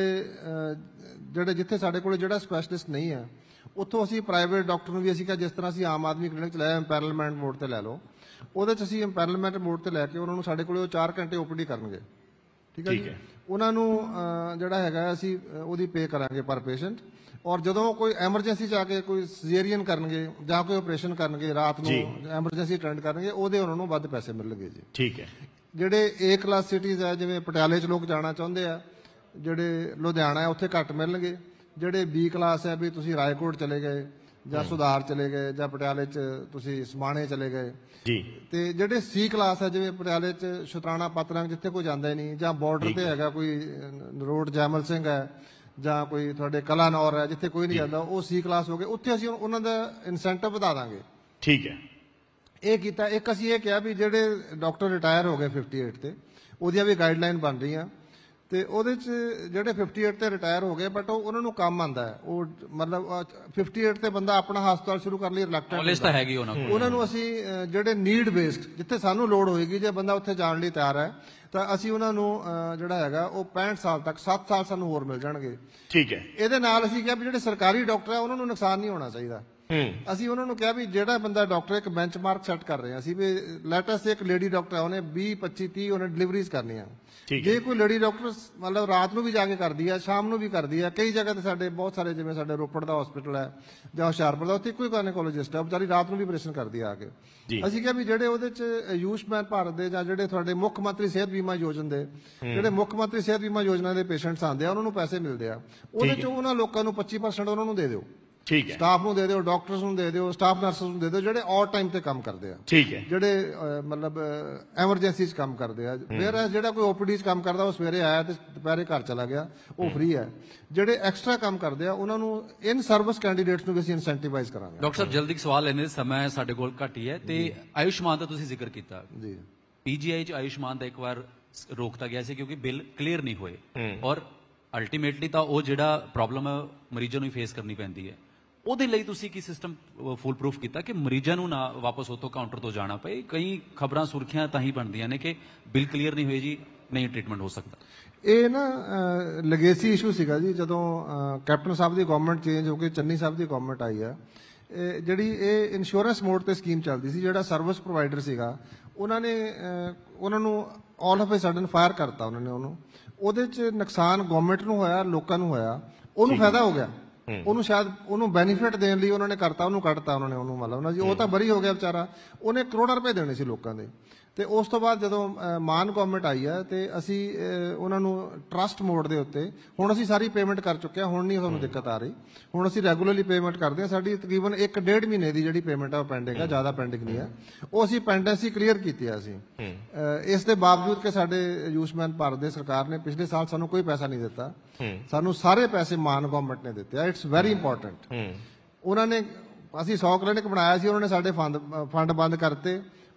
ਜਿੱਥੇ ਸਾਡੇ ਕੋਲੇ ਜਿਹੜਾ ਸਪੈਸ਼ਲਿਸਟ ਨਹੀਂ ਹੈ, ਉੱਥੋਂ ਅਸੀਂ ਪ੍ਰਾਈਵੇਟ ਡਾਕਟਰ ਨੂੰ ਵੀ ਅਸੀਂ ਕਿਹਾ, ਜਿਸ ਤਰ੍ਹਾਂ ਅਸੀਂ ਆਮ ਆਦਮੀ ਕਲੀਨਿਕ ਚ ਲਾਇਆ ਇੰਪੈਰਲਮੈਂਟ ਮੋਡ ਤੇ ਲੈ ਲਓ, ਉਹਦੇ ਚ ਅਸੀਂ ਇੰਪੈਰਲਮੈਂਟ ਮੋਡ ਤੇ ਲੈ ਕੇ ਉਹਨਾਂ ਨੂੰ ਸਾਡੇ ਕੋਲੇ ਉਹ 4 ਘੰਟੇ ਓਪੀਡੀ ਕਰਨਗੇ। ਠੀਕ ਹੈ ਜੀ। ਉਹਨਾਂ ਨੂੰ ਜਿਹੜਾ ਹੈਗਾ ਅਸੀਂ ਉਹਦੀ ਪੇ ਕਰਾਂਗੇ ਪਰ ਪੇਸ਼ੈਂਟ। ਔਰ ਜਦੋਂ ਕੋਈ ਐਮਰਜੈਂਸੀ ਚ ਆ ਕੇ ਕੋਈ ਸਿਜ਼ੇਰੀਅਨ ਕਰਨਗੇ ਜਾਂ ਕੋਈ ਆਪਰੇਸ਼ਨ ਕਰਨਗੇ, ਰਾਤ ਨੂੰ ਐਮਰਜੈਂਸੀ ਅਟੈਂਡ ਕਰਨਗੇ, ਉਹਦੇ ਉਹਨਾਂ ਨੂੰ ਵੱਧ ਪੈਸੇ ਮਿਲਣਗੇ ਜੀ। ਠੀਕ ਹੈ। ਜਿਹੜੇ A ਕਲਾਸ ਸਿਟੀਜ਼ ਹੈ, ਜਿਵੇਂ ਪਟਿਆਲੇ ਚ ਲੋਕ ਜਾਣਾ ਚਾਹੁੰਦੇ ਆ, ਜਿਹੜੇ ਲੁਧਿਆਣਾ ਹੈ, ਉੱਥੇ ਘੱਟ ਮਿਲਣਗੇ। ਜਿਹੜੇ B ਕਲਾਸ ਹੈ, ਵੀ ਤੁਸੀਂ ਰਾਏਕੋਟ ਚਲੇ ਗਏ ਜਾਂ ਸੁਧਾਰ ਚਲੇ ਗਏ ਜਾਂ ਪਟਿਆਲੇ ਚ ਤੁਸੀਂ ਸਮਾਣੇ ਚਲੇ ਗਏ ਜੀ। ਤੇ ਜਿਹੜੇ C ਕਲਾਸ ਹੈ, ਜਿਵੇਂ ਪਟਿਆਲੇ ਚ ਸ਼ੁਤਰਾਣਾ ਪਾਤਰੰਗ, ਜਿੱਥੇ ਕੋਈ ਜਾਂਦਾ ਹੀ ਨਹੀਂ, ਜਾਂ ਬਾਰਡਰ ਤੇ ਹੈਗਾ ਕੋਈ ਰੋਡ ਜੈਮਲ ਸਿੰਘ ਹੈ, ਜਾਂ ਕੋਈ ਤੁਹਾਡੇ ਕਲਾਨੌਰ ਹੈ, ਜਿੱਥੇ ਕੋਈ ਨਹੀਂ ਜਾਂਦਾ, ਉਹ C ਕਲਾਸ ਹੋ ਗਏ। ਉੱਥੇ ਅਸੀਂ ਉਹਨਾਂ ਦਾ ਇਨਸੈਂਟਿਵ ਵਧਾ ਦਾਂਗੇ। ਠੀਕ ਹੈ। ਇਹ ਕੀਤਾ। ਇੱਕ ਅਸੀਂ ਇਹ ਕਿਹਾ ਵੀ ਜਿਹੜੇ ਡਾਕਟਰ ਰਿਟਾਇਰ ਹੋ ਗਏ 58 ਤੇ, ਉਹਦੀਆਂ ਵੀ ਗਾਈਡਲਾਈਨ ਬਣ ਰਹੀਆਂ, ਤੇ ਉਹਦੇ ਚ ਜਿਹੜੇ 58 ਤੇ ਰਿਟਾਇਰ ਹੋ ਗਏ ਬਟ ਉਹਨਾਂ ਨੂੰ ਕੰਮ ਆਉਂਦਾ ਹੈ, ਉਹ ਮਤਲਬ 58 ਤੇ ਬੰਦਾ ਆਪਣਾ ਹਸਪਤਾਲ ਸ਼ੁਰੂ ਕਰਨ ਲਈ ਰਿਲੈਕਟੈਂਟ ਹੈਗੀ ਉਹਨਾਂ ਨੂੰ ਅਸੀਂ ਜਿਹੜੇ ਨੀਡ ਬੇਸਡ, ਜਿੱਥੇ ਸਾਨੂੰ ਲੋੜ ਹੋਏਗੀ, ਜੇ ਬੰਦਾ ਉੱਥੇ ਜਾਣ ਲਈ ਤਿਆਰ ਹੈ, ਤਾਂ ਅਸੀਂ ਉਹਨਾਂ ਨੂੰ ਜਿਹੜਾ ਹੈਗਾ ਉਹ 65 ਸਾਲ ਤੱਕ 7 ਸਾਲ ਸਾਨੂੰ ਹੋਰ ਮਿਲ ਜਾਣਗੇ। ਠੀਕ ਹੈ। ਇਹਦੇ ਨਾਲ ਅਸੀਂ ਕਿਹਾ ਵੀ ਜਿਹੜੇ ਸਰਕਾਰੀ ਡਾਕਟਰ ਹੈ ਉਹਨਾਂ ਨੂੰ ਨੁਕਸਾਨ ਨਹੀਂ ਹੋਣਾ ਚਾਹੀਦਾ। ਅਸੀਂ ਉਹਨਾਂ ਨੂੰ ਕਿਹਾ ਵੀ ਜਿਹੜਾ ਬੰਦਾ ਡਾਕਟਰ ਇੱਕ ਬੈਂਚਮਾਰਕ ਸੈੱਟ ਕਰ ਰਹੇ ਹਾਂ ਅਸੀਂ, ਵੀ ਲੈਟਸ ਇੱਕ ਲੇਡੀ ਡਾਕਟਰ ਹੈ, ਉਹਨੇ 20, 25, 30 ਉਹਨੇ ਡਿਲੀਵਰੀਜ਼ ਕਰਨੀਆਂ। ਜੇ ਕੋਈ ਲੇਡੀ ਡਾਕਟਰ ਮਤਲਬ ਰਾਤ ਨੂੰ ਵੀ ਜਾ ਕੇ ਕਰਦੀ ਹੈ, ਸ਼ਾਮ ਨੂੰ ਵੀ ਕਰਦੀ ਹੈ, ਕਈ ਜਗ੍ਹਾ ਤੇ ਸਾਡੇ ਬਹੁਤ ਸਾਰੇ, ਜਿਵੇਂ ਸਾਡੇ ਰੋਪੜ ਦਾ ਹਸਪੀਟਲ ਹੈ ਜਾਂ ਹੁਸ਼ਿਆਰਪੁਰ ਦਾ, ਉੱਥੇ ਕੋਈ ਗਾਇਨੋਕੋਲੋਜਿਸਟ ਹੈ, ਵਿਚਾਰੀ ਰਾਤ ਨੂੰ ਵੀ ਆਪਰੇਸ਼ਨ ਕਰਦੀ ਆ ਕੇ। ਅਸੀਂ ਕਿਹਾ ਵੀ ਜਿਹੜੇ ਉਹਦੇ ਚ ਆਯੁਸ਼ਮਾਨ ਭਾਰਤ ਦੇ ਜਾਂ ਜਿਹੜੇ ਤੁਹਾਡੇ ਮੁੱਖ ਮੰਤਰੀ ਸਿਹਤ ਬੀਮਾ ਯੋਜਨਾ ਦੇ, ਜਿਹੜੇ ਮੁੱਖ ਮੰਤਰੀ ਸਿਹਤ ਬੀਮਾ ਯੋਜਨਾ ਦੇ ਪੇਸ਼ੈਂਟਸ ਆਉਂਦੇ ਆ, ਉਹਨਾਂ ਨੂੰ ਪੈਸੇ ਮਿਲਦੇ ਆ, ਉਹਦੇ ਚ ਉਹਨਾਂ ਲੋਕਾਂ ਨੂੰ 25% ਉਹਨਾਂ ਨੂੰ ਦੇ ਦਿਓ। ਠੀਕ ਹੈ। ਸਟਾਫ ਨੂੰ ਦੇ ਦਿਓ, ਡਾਕਟਰਸ ਨੂੰ ਦੇ ਦਿਓ, ਸਟਾਫ ਨਰਸਸ ਨੂੰ ਦੇ ਦਿਓ, ਜਿਹੜੇ ਆਲ ਟਾਈਮ ਤੇ ਕੰਮ ਕਰਦੇ ਆ। ਠੀਕ ਹੈ। ਜਿਹੜੇ ਮਤਲਬ ਐਮਰਜੈਂਸੀ 'ਚ ਕੰਮ ਕਰਦੇ ਆ। ਫਿਰ ਜਿਹੜਾ ਕੋਈ ਓਪੀਡੀ 'ਚ ਕੰਮ ਕਰਦਾ, ਉਹ ਸਵੇਰੇ ਆਇਆ ਤੇ ਦੁਪਹਿਰੇ ਘਰ ਚਲਾ ਗਿਆ, ਉਹ ਫ੍ਰੀ ਹੈ। ਜਿਹੜੇ ਐਕਸਟਰਾ ਕੰਮ ਕਰਦੇ ਆ, ਉਹਨਾਂ ਨੂੰ ਇਨ ਸਰਵਿਸ ਕੈਂਡੀਡੇਟਸ ਨੂੰ ਵੀ ਅਸੀਂ ਇਨਸੈਂਟੀਵਾਈਜ਼ ਕਰਾਂਗੇ। ਡਾਕਟਰ ਸਾਹਿਬ, ਜਲਦੀ ਸਵਾਲ ਲੈਣੇ, ਸਮਾਂ ਸਾਡੇ ਕੋਲ ਘੱਟ ਹੀ ਹੈ, ਤੇ ਆਯੁਸ਼ਮਾਨ ਦਾ ਤੁਸੀਂ ਜ਼ਿਕਰ ਕੀਤਾ ਜੀ। PGI 'ਚ ਆਯੁਸ਼ਮਾਨ ਦਾ ਇੱਕ ਵਾਰ ਰੋਕਤਾ ਗਿਆ ਸੀ ਕਿਉਂਕਿ ਬਿੱਲ ਕਲੀਅਰ ਨਹੀਂ ਹੋਏ, ਔਰ ਅਲਟੀਮੇਟਲੀ ਤਾਂ ਉਹ ਜਿਹੜਾ ਪ੍ਰੋਬਲਮ ਮਰੀਜ਼ਾਂ ਨੂੰ ਫੇਸ ਕਰਨੀ ਪੈਂਦੀ ਹੈ। ਉਹਦੇ ਲਈ ਤੁਸੀਂ ਕੀ ਸਿਸਟਮ ਫੁੱਲ ਪ੍ਰੂਫ ਕੀਤਾ ਕਿ ਮਰੀਜ਼ਾਂ ਨੂੰ ਨਾ ਵਾਪਸ ਉੱਥੋਂ ਕਾਊਂਟਰ ਤੋਂ ਜਾਣਾ ਪਏ? ਕਈ ਖਬਰਾਂ ਸੁਰਖੀਆਂ ਤਾਂ ਹੀ ਬਣਦੀਆਂ ਨੇ ਕਿ ਬਿੱਲ ਕਲੀਅਰ ਨਹੀਂ ਹੋਏ ਜੀ, ਨਹੀਂ ਟ੍ਰੀਟਮੈਂਟ ਹੋ ਸਕਦਾ। ਇਹ ਨਾ ਲੈਗੇਸੀ ਇਸ਼ੂ ਸੀਗਾ ਜੀ। ਜਦੋਂ ਕੈਪਟਨ ਸਾਹਿਬ ਦੀ ਗਵਰਨਮੈਂਟ ਚੇਂਜ ਹੋ ਕੇ ਚੰਨੀ ਸਾਹਿਬ ਦੀ ਗਵਰਨਮੈਂਟ ਆਈ ਆ, ਜਿਹੜੀ ਇਹ ਇੰਸ਼ੋਰੈਂਸ ਮੋਡ ਤੇ ਸਕੀਮ ਚੱਲਦੀ ਸੀ, ਜਿਹੜਾ ਸਰਵਿਸ ਪ੍ਰੋਵਾਈਡਰ ਸੀਗਾ, ਉਹਨਾਂ ਨੇ ਉਹਨਾਂ ਨੂੰ all of a sudden fire ਕਰਤਾ। ਉਹਨਾਂ ਨੇ ਉਹਦੇ ਚ ਨੁਕਸਾਨ ਗਵਰਨਮੈਂਟ ਨੂੰ ਹੋਇਆ, ਲੋਕਾਂ ਨੂੰ ਹੋਇਆ, ਉਹਨੂੰ ਫਾਇਦਾ ਹੋ ਗਿਆ। ਉਹਨੂੰ ਸ਼ਾਇਦ ਉਹਨੂੰ ਬੈਨੀਫਿਟ ਦੇਣ ਲਈ ਉਹਨਾਂ ਨੇ ਕਰਤਾ, ਉਹਨੂੰ ਕੱਢਤਾ ਉਹਨਾਂ ਨੇ, ਉਹਨੂੰ ਮਤਲਬ ਉਹਨਾਂ ਜੀ, ਉਹ ਤਾਂ ਬਰੀ ਹੋ ਗਿਆ ਵਿਚਾਰਾ, ਉਹਨੇ ਕਰੋੜਾਂ ਰੁਪਏ ਦੇਣੇ ਸੀ ਲੋਕਾਂ ਦੇ। ਤੇ ਉਸ ਤੋਂ ਬਾਅਦ ਜਦੋਂ ਮਾਨ ਗਵਰਨਮੈਂਟ ਆਈ ਹੈ, ਤੇ ਅਸੀਂ ਉਹਨਾਂ ਨੂੰ ਟਰਸਟ ਮੋਡ ਦੇ ਉੱਤੇ ਹੁਣ ਅਸੀਂ ਸਾਰੀ ਪੇਮੈਂਟ ਕਰ ਚੁੱਕੇ ਹਾਂ। ਹੁਣ ਨਹੀਂ ਸਾਨੂੰ ਦਿੱਕਤ ਆ ਰਹੀ, ਹੁਣ ਅਸੀਂ ਰੈਗੂਲਰਲੀ ਪੇਮੈਂਟ ਕਰਦੇ ਹਾਂ। ਸਾਡੀ ਤਕਰੀਬਨ 1-1.5 ਮਹੀਨੇ ਦੀ ਜਿਹੜੀ ਪੇਮੈਂਟ ਹੈ ਉਹ ਪੈਂਡਿੰਗ ਹੈ, ਜ਼ਿਆਦਾ ਪੈਂਡਿੰਗ ਨਹੀਂ ਹੈ। ਉਹ ਅਸੀਂ ਪੈਂਡੈਂਸੀ ਕਲੀਅਰ ਕੀਤੀ ਹੈ ਅਸੀਂ। ਇਸ ਦੇ ਬਾਵਜੂਦ ਕਿ ਸਾਡੇ ਆਯੁਸ਼ਮਾਨ ਭਾਰਤ ਦੇ ਸਰਕਾਰ ਨੇ ਪਿਛਲੇ ਸਾਲ ਸਾਨੂੰ ਕੋਈ ਪੈਸਾ ਨਹੀਂ ਦਿੱਤਾ, ਸਾਨੂੰ ਸਾਰੇ ਪੈਸੇ ਮਾਨ ਗਵਰਨਮੈਂਟ ਨੇ ਦਿੱਤੇ ਆ। It's very important. ਉਹਨਾਂ ਨੇ, ਅਸੀਂ 100 ਕਲੀਨਿਕ ਬਣਾਇਆ ਸੀ, ਉਹਨਾਂ ਨੇ ਸਾਡੇ ਫੰਡ ਬੰਦ ਕਰਤੇ।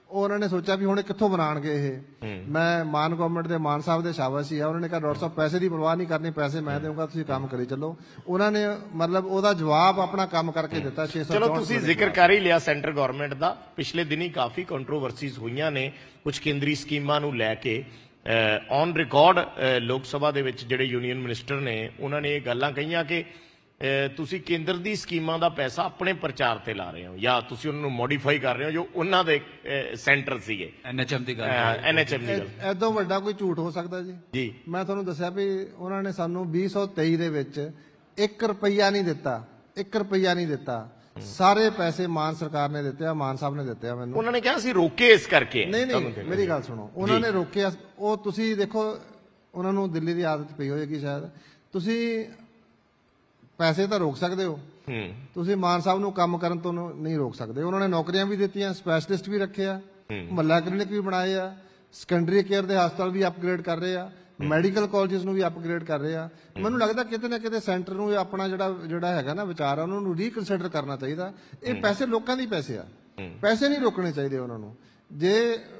ਉਹਨਾਂ ਨੇ ਸੋਚਿਆ ਵੀ ਹੁਣ ਇਹ ਕਿੱਥੋਂ ਬਣਾਉਣਗੇ ਇਹ। ਮੈਂ ਮਾਨ ਗਵਰਨਮੈਂਟ ਦੇ ਮਾਨ ਸਾਹਿਬ ਦੇ ਸ਼ਾਬਾਸ਼ੀ ਆ, ਉਹਨਾਂ ਨੇ ਕਿਹਾ ਡਾਕਟਰ ਸਾਹਿਬ ਪੈਸੇ ਦੀ ਪਰਵਾਹ ਨਹੀਂ ਕਰਨੀ, ਪੈਸੇ ਮੈਂ ਦੇਵਾਂਗਾ, ਤੁਸੀਂ ਕੰਮ ਕਰੀ ਚੱਲੋ। ਉਹਨਾਂ ਨੇ ਮਤਲਬ ਉਹਦਾ ਜਵਾਬ ਆਪਣਾ ਕੰਮ ਕਰਕੇ ਦਿੱਤਾ। 600 ਚਲੋ ਤੁਸੀਂ ਜ਼ਿਕਰ ਕਰ ਹੀ ਲਿਆ ਸੈਂਟਰ ਗਵਰਨਮੈਂਟ ਦਾ, ਪਿਛਲੇ ਦਿਨੀ ਕਾਫੀ ਕੰਟਰੋਵਰਸੀਜ਼ ਹੋਈਆਂ ਨੇ ਕੁਝ ਕੇਂਦਰੀ ਸਕੀਮਾਂ ਨੂੰ ਲੈ ਕੇ। ਔਨ ਰਿਕਾਰਡ ਲੋਕ ਸਭਾ ਦੇ ਵਿੱਚ ਜਿਹੜੇ ਯੂਨੀਅਨ ਮਿਨਿਸਟਰ ਨੇ ਉਹਨਾਂ ਨੇ ਇਹ ਗੱਲਾਂ ਕਹੀਆਂ ਕਿ ਤੁਸੀਂ ਕੇਂਦਰ ਦੀ ਸਕੀਮਾਂ ਦਾ ਪੈਸਾ ਆਪਣੇ ਪ੍ਰਚਾਰ ਤੇ ਲਾ ਰਹੇ ਹੋ ਜਾਂ ਤੁਸੀਂ ਉਹਨਾਂ ਨੂੰ ਮੋਡੀਫਾਈ ਕਰ ਰਹੇ ਹੋ ਜੋ ਉਹਨਾਂ ਦੇ ਸੈਂਟਰ ਸੀਗੇ। NHM ਦੀ ਗੱਲ, NHM ਦੀ ਗੱਲ ਐਦੋਂ ਵੱਡਾ ਕੋਈ ਝੂਠ ਹੋ ਸਕਦਾ ਜੀ? ਜੀ ਮੈਂ ਤੁਹਾਨੂੰ ਦੱਸਿਆ ਵੀ ਉਹਨਾਂ ਨੇ ਸਾਨੂੰ 2023 ਦੇ ਵਿੱਚ 1 ਰੁਪਈਆ ਨਹੀਂ ਦਿੱਤਾ, 1 ਰੁਪਈਆ ਨਹੀਂ ਦਿੱਤਾ। ਸਾਰੇ ਪੈਸੇ ਮਾਨ ਸਰਕਾਰ ਨੇ ਦਿੱਤੇ ਆ, ਮਾਨ ਸਾਹਿਬ ਨੇ ਦਿੱਤੇ ਆ ਮੈਨੂੰ। ਉਹਨਾਂ ਨੇ ਕਿਹਾ ਸੀ ਰੋਕੇ ਇਸ ਕਰਕੇ। ਨਹੀਂ ਮੇਰੀ ਗੱਲ ਸੁਣੋ, ਉਹਨਾਂ ਨੇ ਰੋਕਿਆ ਉਹ ਤੁਸੀਂ ਦੇਖੋ, ਉਹਨਾਂ ਨੂੰ ਦਿੱਲੀ ਦੀ ਆਦਤ ਪਈ ਹੋਏਗੀ ਸ਼ਾਇਦ। ਤੁਸੀਂ ਪੈਸੇ ਤਾਂ ਰੋਕ ਸਕਦੇ ਹੋ, ਤੁਸੀਂ ਮਾਨ ਸਾਹਿਬ ਨੂੰ ਕੰਮ ਕਰਨ ਤੋਂ ਨਹੀਂ ਰੋਕ ਸਕਦੇ। ਉਹਨਾਂ ਨੇ ਨੌਕਰੀਆਂ ਵੀ ਦਿੱਤੀਆਂ, ਸਪੈਸ਼ਲਿਸਟ ਵੀ ਰੱਖੇ ਆ, ਮਹੱਲਾ ਕਲੀਨਿਕ ਵੀ ਬਣਾਏ ਆ, ਸੈਕੰਡਰੀ ਕੇਅਰ ਦੇ ਹਸਪਤਾਲ ਵੀ ਅਪਗ੍ਰੇਡ ਕਰ ਰਹੇ ਆ, ਮੈਡੀਕਲ ਕਾਲਜਸ ਨੂੰ ਵੀ ਅਪਗ੍ਰੇਡ ਕਰ ਰਹੇ ਆ। ਮੈਨੂੰ ਲੱਗਦਾ ਕਿਤੇ ਨਾ ਕਿਤੇ ਸੈਂਟਰ ਨੂੰ ਆਪਣਾ ਜਿਹੜਾ ਹੈਗਾ ਨਾ ਵਿਚਾਰ ਆ ਉਹਨਾਂ ਨੂੰ ਰੀਕਨਸੀਡਰ ਕਰਨਾ ਚਾਹੀਦਾ। ਇਹ ਪੈਸੇ ਲੋਕਾਂ ਦੇ ਪੈਸੇ ਆ, ਪੈਸੇ ਨਹੀਂ ਰੋਕਣੇ ਚਾਹੀਦੇ ਉਹਨਾਂ ਨੂੰ। ਜੇ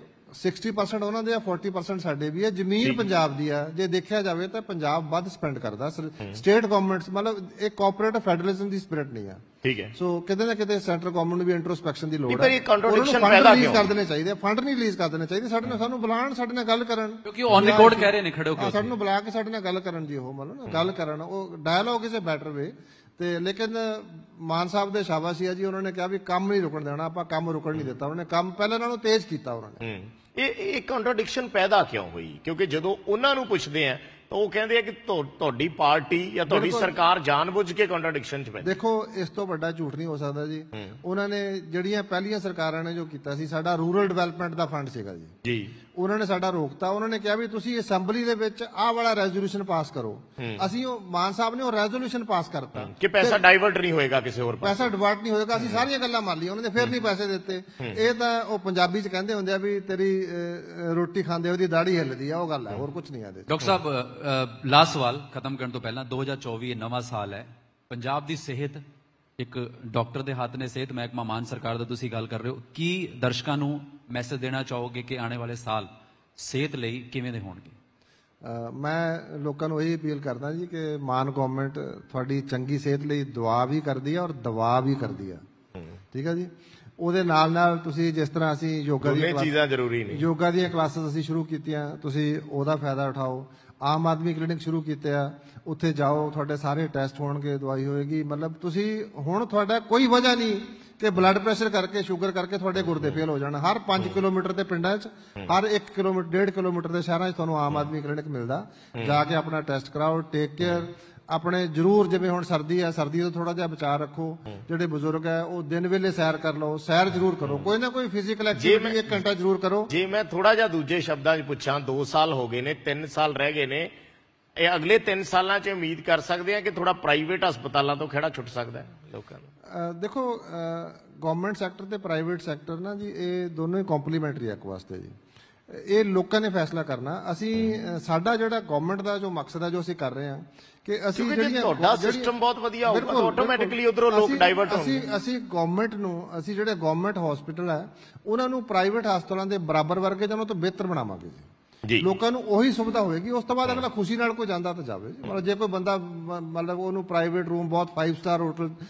60% ਉਹਨਾਂ ਦੇ ਆ, 40% ਸਾਡੇ ਵੀ ਆ। ਜ਼ਮੀਨ ਪੰਜਾਬ ਦੀ ਆ, ਜੇ ਦੇਖਿਆ ਜਾਵੇ ਤਾਂ ਪੰਜਾਬ ਵੱਧ ਸਪੈਂਡ ਕਰਦਾ। ਸਟੇਟ ਗਵਰਨਮੈਂਟਸ ਮਤਲਬ ਇਹ ਕੋਆਪਰੇਟਿਵ ਫੈਡਰਲਿਜ਼ਮ ਦੀ ਸਪਿਰਿਟ ਨਹੀਂ ਆ। ਠੀਕ ਹੈ। ਸੋ ਕਿਤੇ ਨਾ ਕਿਤੇ ਸੈਂਟਰ ਗਵਰਨਮੈਂਟ ਨੂੰ ਵੀ ਇੰਟਰੋਸਪੈਕਸ਼ਨ ਦੀ ਲੋੜ ਪਰ ਹੈ। ਇਹ ਕੰਟਰਡਿਕਸ਼ਨ ਫੰਡ ਪੈਦਾ ਰਿਲੀਜ਼ ਕਿਉਂ ਕਰ ਦੇਣੇ ਚਾਹੀਦੇ, ਫੰਡ ਨਹੀਂ ਰਿਲੀਜ਼ ਕਰ ਦੇਣੇ ਚਾਹੀਦੇ। ਸਾਨੂੰ ਬੁਲਾਉਣ, ਸਾਡੇ ਨਾਲ ਗੱਲ ਕਰਨ, ਕਿਉਂਕਿ ਔਨ ਰਿਕਾਰਡ ਕਹਿ ਰਹੇ ਨੇ ਖੜੇ ਹੋ ਕੇ, ਸਾਨੂੰ ਬੁਲਾ ਕੇ ਸਾਡੇ ਨਾਲ ਗੱਲ ਕਰਨ ਜੀ। ਉਹ ਮਤਲਬ ਗੱਲ ਕਰਨ, ਉਹ dialogue is a better way. ਤੇ ਲੇਕਿਨ ਮਾਨ ਸਾਹਿਬ ਦੇ ਸ਼ਾਬਾਸ਼ੀ ਆ ਜੀ, ਉਹਨਾਂ ਨੇ ਕਿਹਾ ਵੀ ਕੰਮ ਨਹੀਂ ਰੁਕਣ ਦੇਣਾ, ਆਪਾਂ ਕੰਮ ਰੁਕਣ ਨਹੀਂ ਦਿੱਤਾ। ਉਹਨੇ ਕੰਮ ਪਹਿਲਾਂ ਨਾਲੋਂ ਤੇਜ਼ ਕੀਤਾ ਉਹਨਾਂ ਨੇ। ਇਹ ਕੰਟਰਡਿਕਸ਼ਨ ਪੈਦਾ ਕਿਉਂ ਹੋਈ? ਕਿਉਂਕਿ ਜਦੋਂ ਉਹਨਾਂ ਨੂੰ ਪੁੱਛਦੇ ਆ ਤਾਂ ਉਹ ਕਹਿੰਦੇ ਆ ਕਿ ਤੁਹਾਡੀ ਪਾਰਟੀ ਜਾਂ ਤੁਹਾਡੀ ਸਰਕਾਰ ਜਾਣਬੁੱਝ ਕੇ ਕੰਟਰਡਿਕਸ਼ਨ 'ਚ ਪੈ। ਦੇਖੋ ਇਸ ਤੋਂ ਵੱਡਾ ਝੂਠ ਨਹੀਂ ਹੋ ਸਕਦਾ ਜੀ। ਉਹਨਾਂ ਨੇ ਜਿਹੜੀਆਂ ਪਹਿਲੀਆਂ ਸਰਕਾਰਾਂ ਨੇ ਜੋ ਕੀਤਾ ਸੀ, ਸਾਡਾ ਰੂਰਲ ਡਿਵੈਲਪਮੈਂਟ ਦਾ ਫੰਡ ਸੀਗਾ ਜੀ, ਉਹਨਾਂ ਨੇ ਸਾਡਾ ਰੋਕਤਾ। ਉਹਨਾਂ ਨੇ ਕਿਹਾ ਵੀ ਤੁਸੀਂ ਅਸੈਂਬਲੀ ਦੇ ਵਿੱਚ ਆਹ ਵਾਲਾ ਰੈਜ਼ੋਲੂਸ਼ਨ ਪਾਸ ਕਰੋ। ਅਸੀਂ ਉਹ ਮਾਨ ਸਾਹਿਬ ਨੇ ਉਹ ਰੈਜ਼ੋਲੂਸ਼ਨ ਪਾਸ ਕਰਤਾ ਕਿ ਪੈਸਾ ਡਾਇਵਰਟ ਨਹੀਂ ਹੋਏਗਾ ਕਿਸੇ ਹੋਰ ਪਾਸੇ, ਪੈਸਾ ਡਿਵਰਟ ਨਹੀਂ ਹੋਏਗਾ। ਅਸੀਂ ਸਾਰੀਆਂ ਗੱਲਾਂ ਮੰਨ ਲਈਆਂ, ਉਹਨਾਂ ਨੇ ਫਿਰ ਨਹੀਂ ਪੈਸੇ ਦਿੱਤੇ। ਇਹ ਤਾਂ ਉਹ ਪੰਜਾਬੀ 'ਚ ਕਹਿੰਦੇ ਹੁੰਦੇ ਆ ਵੀ ਤੇਰੀ ਰੋਟੀ ਖਾਂਦੇ ਉਹਦੀ ਦਾੜੀ ਹਿੱਲਦੀ ਆ, ਉਹ ਗੱਲ ਹੈ, ਹੋਰ ਕੁਝ ਨਹੀਂ ਆ। ਡਾਕਟਰ ਸਾਹਿਬ ਲਾਸਟ ਸਵਾਲ ਖਤਮ ਕਰਨ ਤੋਂ ਪਹਿਲਾਂ, 2024 ਨਵਾਂ ਸਾਲ ਹੈ, ਪੰਜਾਬ ਦੀ ਸਿਹਤ ਇੱਕ ਡਾਕਟਰ ਦੇ ਹੱਥ ਨੇ, ਸਿਹਤ ਮਹਿਕਮਾ ਮਾਨ ਸਰਕਾਰ ਦਾ ਤੁਸੀਂ ਗੱਲ ਕਰ ਰਹੇ ਹੋ। ਕੀ ਦਰਸ਼ਕਾਂ ਨੂੰ ਮੈਸੇਜ ਦੇਣਾ ਚਾਹੋਗੇ ਕਿ ਆਉਣੇ ਵਾਲੇ ਸਾਲ ਸਿਹਤ ਲਈ ਕਿਵੇਂ ਦੇ ਹੋਣਗੇ? ਮੈਂ ਲੋਕਾਂ ਨੂੰ ਇਹ ਅਪੀਲ ਕਰਦਾ ਜੀ ਕਿ ਮਾਨ ਗਵਰਨਮੈਂਟ ਤੁਹਾਡੀ ਚੰਗੀ ਸਿਹਤ ਲਈ ਦੁਆ ਵੀ ਕਰਦੀ ਆ ਔਰ ਦਵਾ ਵੀ ਕਰਦੀ ਆ। ਠੀਕ ਆ ਜੀ। ਉਹਦੇ ਨਾਲ ਨਾਲ ਤੁਸੀਂ ਜਿਸ ਤਰ੍ਹਾਂ ਅਸੀਂ ਯੋਗਾ ਦੀਆਂ ਚੀਜ਼ਾਂ ਜ਼ਰੂਰੀ ਨੇ, ਯੋਗਾ ਦੀਆਂ ਕਲਾਸਿਸ ਅਸੀਂ ਸ਼ੁਰੂ ਕੀਤੀਆਂ, ਤੁਸੀਂ ਉਹਦਾ ਫਾਇਦਾ ਉਠਾਓ। ਆਮ ਆਦਮੀ ਕਲੀਨਿਕ ਸ਼ੁਰੂ ਕੀਤੇ ਆ, ਉੱਥੇ ਜਾਓ, ਤੁਹਾਡੇ ਸਾਰੇ ਟੈਸਟ ਹੋਣਗੇ, ਦਵਾਈ ਹੋਏਗੀ। ਮਤਲਬ ਤੁਸੀਂ ਹੁਣ ਤੁਹਾਡਾ ਕੋਈ ਵਜ੍ਹਾ ਨਹੀਂ ਕਿ ਬਲੱਡ ਪ੍ਰੈਸ਼ਰ ਕਰਕੇ, ਸ਼ੂਗਰ ਕਰਕੇ ਤੁਹਾਡੇ ਗੁਰਦੇ ਫੇਲ ਹੋ ਜਾਣ। ਹਰ 5 ਕਿਲੋਮੀਟਰ ਦੇ ਪਿੰਡਾਂ 'ਚ, ਹਰ 1 ਕਿਲੋਮੀਟਰ 1.5 ਕਿਲੋਮੀਟਰ ਦੇ ਸ਼ਹਿਰਾਂ 'ਚ ਤੁਹਾਨੂੰ ਆਮ ਆਦਮੀ ਕਲੀਨਿਕ ਮਿਲਦਾ। ਜਾ ਕੇ ਆਪਣਾ ਟੈਸਟ ਕਰਾਓ, ਟੇਕ ਕੇਅਰ ਆਪਣੇ। ਜ਼ਰੂਰ ਜਿਵੇਂ ਹੁਣ ਸਰਦੀ ਹੈ, ਸਰਦੀ ਤੋਂ ਥੋੜਾ ਜਿਹਾ ਬਚਾਅ ਰੱਖੋ। ਜਿਹੜੇ ਬਜ਼ੁਰਗ ਹੈ ਉਹ ਦਿਨ ਵੇਲੇ ਸੈਰ ਕਰ ਲਓ, ਸੈਰ ਜ਼ਰੂਰ ਕਰੋ, ਕੋਈ ਨਾ ਕੋਈ ਫਿਜ਼ੀਕਲ ਐਕਟੀਵਿਟੀ 1 ਘੰਟਾ ਜ਼ਰੂਰ ਕਰੋ। ਜੇ ਮੈਂ ਥੋੜਾ ਜਿਹਾ ਦੂਜੇ ਸ਼ਬਦਾਂ 'ਚ ਪੁੱਛਾਂ, 2 ਸਾਲ ਹੋ ਗਏ ਨੇ, 3 ਸਾਲ ਰਹਿ ਗਏ ਨੇ, ਇਹ ਅਗਲੇ 3 ਸਾਲਾਂ 'ਚ ਉਮੀਦ ਕਰ ਸਕਦੇ ਆ ਕਿ ਥੋੜਾ ਪ੍ਰਾਈਵੇਟ ਹਸਪਤਾਲਾਂ ਤੋਂ ਖਹਿੜਾ ਛੁੱਟ ਸਕਦਾ ਹੈ ਲੋਕਾਂ ਨੂੰ? ਦੇਖੋ ਗਵਰਨਮੈਂਟ ਸੈਕਟਰ ਤੇ ਪ੍ਰਾਈਵੇਟ ਸੈਕਟਰ ਨਾ ਜੀ, ਇਹ ਦੋਨੋਂ ਹੀ ਕੰਪਲੀਮੈਂਟਰੀ ਆ ਇੱਕ ਵਾਸਤੇ ਜੀ। ਇਹ ਲੋਕਾਂ ਨੇ ਫੈਸਲਾ ਕਰਨਾ। ਅਸੀਂ ਸਾਡਾ ਜਿਹੜਾ ਗਵਰਨਮੈਂਟ ਦਾ ਜੋ ਮਕਸਦ ਹੈ, ਜੋ ਅਸੀਂ ਕਰ ਰਹੇ ਹਾਂ ਕਿ ਅਸੀਂ ਤੁਹਾਡਾ ਸਿਸਟਮ ਬਹੁਤ ਵਧੀਆ ਹੋਊਗਾ ਤਾਂ ਆਟੋਮੈਟਿਕਲੀ ਉਧਰੋਂ ਲੋਕ ਡਾਈਵਰਟ ਹੋਣਗੇ। ਅਸੀਂ ਗਵਰਨਮੈਂਟ ਨੂੰ, ਅਸੀਂ ਜਿਹੜੇ ਗਵਰਨਮੈਂਟ ਹਸਪੀਟਲ ਹੈ ਉਹਨਾਂ ਨੂੰ ਪ੍ਰਾਈਵੇਟ ਹਸਪਤਾਲਾਂ ਦੇ ਬਰਾਬਰ ਵਰਗੇ ਜਾਂ ਉਹਨਾਂ ਤੋਂ ਬਿਹਤਰ ਬਣਾਵਾਂਗੇ ਜੀ। ਲੋਕਾਂ ਨੂੰ ਉਹੀ ਸੁਵਿਧਾ ਹੋਏਗੀ। ਉਸ ਤੋਂ ਬਾਅਦ ਅਗਲਾ ਖੁਸ਼ੀ ਨਾਲ ਕੋਈ ਜਾਂਦਾ ਤਾਂ ਜਾਵੇ। ਮਤਲਬ ਜੇ ਕੋਈ ਬੰਦਾ ਮਤਲਬ ਉਹਨੂੰ ਪ੍ਰਾਈਵੇਟ ਰੂਮ ਬਹੁਤ 5 ਸਟਾਰ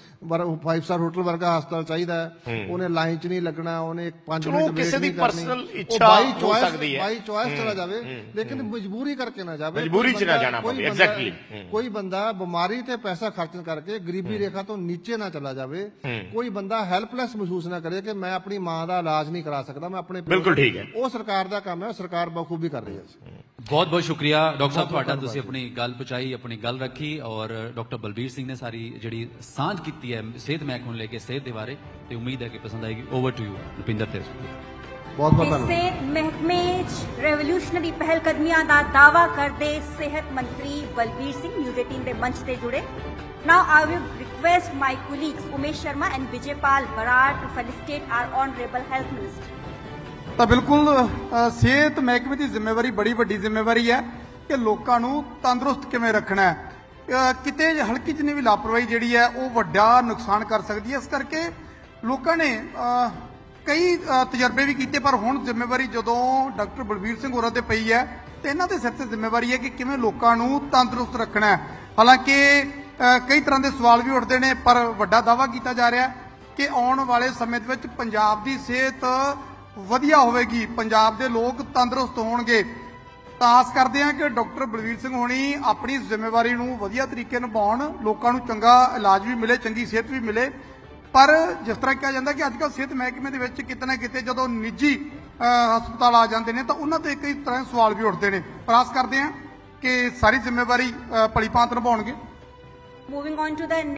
ਹੋਟਲ ਵਰਗਾ ਹਸਪਤਾਲ ਚਾਹੀਦਾ ਹੈ, ਉਹਨੇ ਲਾਈਨ 'ਚ ਨਹੀਂ ਲੱਗਣਾ, ਉਹਨੇ 5 ਮਿੰਟ ਕਿਸੇ ਦੀ ਪਰਸਨਲ ਇੱਛਾ ਹੋ ਸਕਦੀ ਹੈ, ਬਾਈ ਚੁਆਇਸ ਚਲਾ ਜਾਵੇ, ਲੇਕਿਨ ਮਜਬੂਰੀ ਕਰਕੇ ਨਾ ਜਾਵੇ। ਮਜਬੂਰੀ 'ਚ ਨਾ ਜਾਣਾ ਪਵੇ। ਐਗਜ਼ੈਕਟਲੀ। ਕੋਈ ਬੰਦਾ ਬਿਮਾਰੀ ਤੇ ਪੈਸਾ ਖਰਚਣ ਕਰਕੇ ਗਰੀਬੀ ਰੇਖਾ ਤੋਂ ਨੀਚੇ ਨਾ ਚਲਾ ਜਾਵੇ। ਕੋਈ ਬੰਦਾ ਹੈਲਪਲੈਸ ਮਹਿਸੂਸ ਨਾ ਕਰੇ ਕਿ ਮੈਂ ਆਪਣੀ ਮਾਂ ਦਾ ਇਲਾਜ ਨਹੀਂ ਕਰਾ ਸਕਦਾ, ਮੈਂ ਆਪਣੇ। ਬਿਲਕੁਲ ਠੀਕ ਹੈ। ਉਹ ਸਰਕਾਰ ਦਾ ਕੰਮ ਹੈ, ਸਰਕਾਰ ਬਖੂਬੀ ਕਰ ਰਹੀ ਹੈ। ਬਹੁਤ ਬਹੁਤ ਸ਼ੁਕਰੀਆ ਡਾਕਟਰ ਸਾਹਿਬ ਤੁਹਾਡਾ, ਤੁਸੀਂ ਆਪਣੀ ਗੱਲ ਪਹੁੰਚਾਈ, ਆਪਣੀ ਗੱਲ ਰੱਖੀ। ਔਰ ਡਾਕਟਰ ਬਲਬੀਰ ਸਿੰਘ ਨੇ ਸਾਰੀ ਜਿਹੜੀ ਸਾਂਝ ਕੀਤੀ ਹੈ ਸਿਹਤ ਮਹਿਕਮੇ ਨੂੰ ਲੈ ਕੇ, ਸਿਹਤ ਦੇ ਬਾਰੇ, ਤੇ ਉਮੀਦ ਹੈ ਕਿ ਪਸੰਦ ਆਏਗੀ। ਓਵਰ ਟੂ ਯੂ ਰੁਪਿੰਦਰ ਤੇ। ਬਹੁਤ ਬਹੁਤ ਧੰਨਵਾਦ। ਸਿਹਤ ਮਹਿਕਮੇ 'ਚ ਰੈਵੋਲੂਸ਼ਨਰੀ ਪਹਿਲਕਦਮੀਆਂ ਦਾ ਦਾਅਵਾ ਕਰਦੇ ਸਿਹਤ ਮੰਤਰੀ ਬਲਬੀਰ ਸਿੰਘ ਨਿਊਜ਼ 18 ਦੇ ਮੰਚ ਤੇ ਜੁੜੇ। Now I will request my colleagues Umesh Sharma and Vijaypal Barar to felicitate our honorable health minister. ਤਾਂ ਬਿਲਕੁਲ ਸਿਹਤ ਮਹਿਕਮੇ ਦੀ ਜ਼ਿੰਮੇਵਾਰੀ ਬੜੀ ਵੱਡੀ ਜ਼ਿੰਮੇਵਾਰੀ ਹੈ ਕਿ ਲੋਕਾਂ ਨੂੰ ਤੰਦਰੁਸਤ ਕਿਵੇਂ ਰੱਖਣਾ ਹੈ। ਕਿਤੇ ਹਲਕੀ ਜਿਹੀ ਵੀ ਲਾਪਰਵਾਹੀ ਜਿਹੜੀ ਹੈ ਉਹ ਵੱਡਾ ਨੁਕਸਾਨ ਕਰ ਸਕਦੀ ਹੈ। ਇਸ ਕਰਕੇ ਲੋਕਾਂ ਨੇ ਕਈ ਤਜਰਬੇ ਵੀ ਕੀਤੇ, ਪਰ ਹੁਣ ਜ਼ਿੰਮੇਵਾਰੀ ਜਦੋਂ ਡਾਕਟਰ ਬਲਬੀਰ ਸਿੰਘ ਹੋਰਾਂ ਤੇ ਪਈ ਹੈ ਤੇ ਇਹਨਾਂ ਦੇ ਸਿਰ ਤੇ ਜ਼ਿੰਮੇਵਾਰੀ ਹੈ ਕਿ ਕਿਵੇਂ ਲੋਕਾਂ ਨੂੰ ਤੰਦਰੁਸਤ ਰੱਖਣਾ ਹੈ। ਹਾਲਾਂਕਿ ਕਈ ਤਰ੍ਹਾਂ ਦੇ ਸਵਾਲ ਵੀ ਉੱਠਦੇ ਨੇ, ਪਰ ਵੱਡਾ ਦਾਅਵਾ ਕੀਤਾ ਜਾ ਰਿਹਾ ਕਿ ਆਉਣ ਵਾਲੇ ਸਮੇਂ ਦੇ ਵਿੱਚ ਪੰਜਾਬ ਦੀ ਸਿਹਤ ਵਧੀਆ ਹੋਵੇਗੀ, ਪੰਜਾਬ ਦੇ ਲੋਕ ਤੰਦਰੁਸਤ ਹੋਣਗੇ। ਤਾਂ ਆਸ ਕਰਦੇ ਹਾਂ ਕਿ ਡਾਕਟਰ ਬਲਬੀਰ ਸਿੰਘ ਹੋਣੀ ਆਪਣੀ ਜ਼ਿੰਮੇਵਾਰੀ ਨੂੰ ਵਧੀਆ ਤਰੀਕੇ ਨਿਭਾਉਣ, ਲੋਕਾਂ ਨੂੰ ਚੰਗਾ ਇਲਾਜ ਵੀ ਮਿਲੇ, ਚੰਗੀ ਸਿਹਤ ਵੀ ਮਿਲੇ। ਪਰ ਜਿਸ ਤਰ੍ਹਾਂ ਕਿਹਾ ਜਾਂਦਾ ਕਿ ਅੱਜ ਕੱਲ੍ਹ ਸਿਹਤ ਮਹਿਕਮੇ ਦੇ ਵਿੱਚ ਕਿਤੇ ਨਾ ਕਿਤੇ ਜਦੋਂ ਨਿੱਜੀ ਹਸਪਤਾਲ ਆ ਜਾਂਦੇ ਨੇ ਤਾਂ ਉਹਨਾਂ ਤੇ ਕਈ ਤਰ੍ਹਾਂ ਦੇ ਸਵਾਲ ਵੀ ਉੱਠਦੇ ਨੇ। ਪਰ ਆਸ ਕਰਦੇ ਹਾਂ ਕਿ ਸਾਰੀ ਜ਼ਿੰਮੇਵਾਰੀ ਭਲੀ ਭਾਂਤ ਨਿਭਾਉਣਗੇ। Moving on to the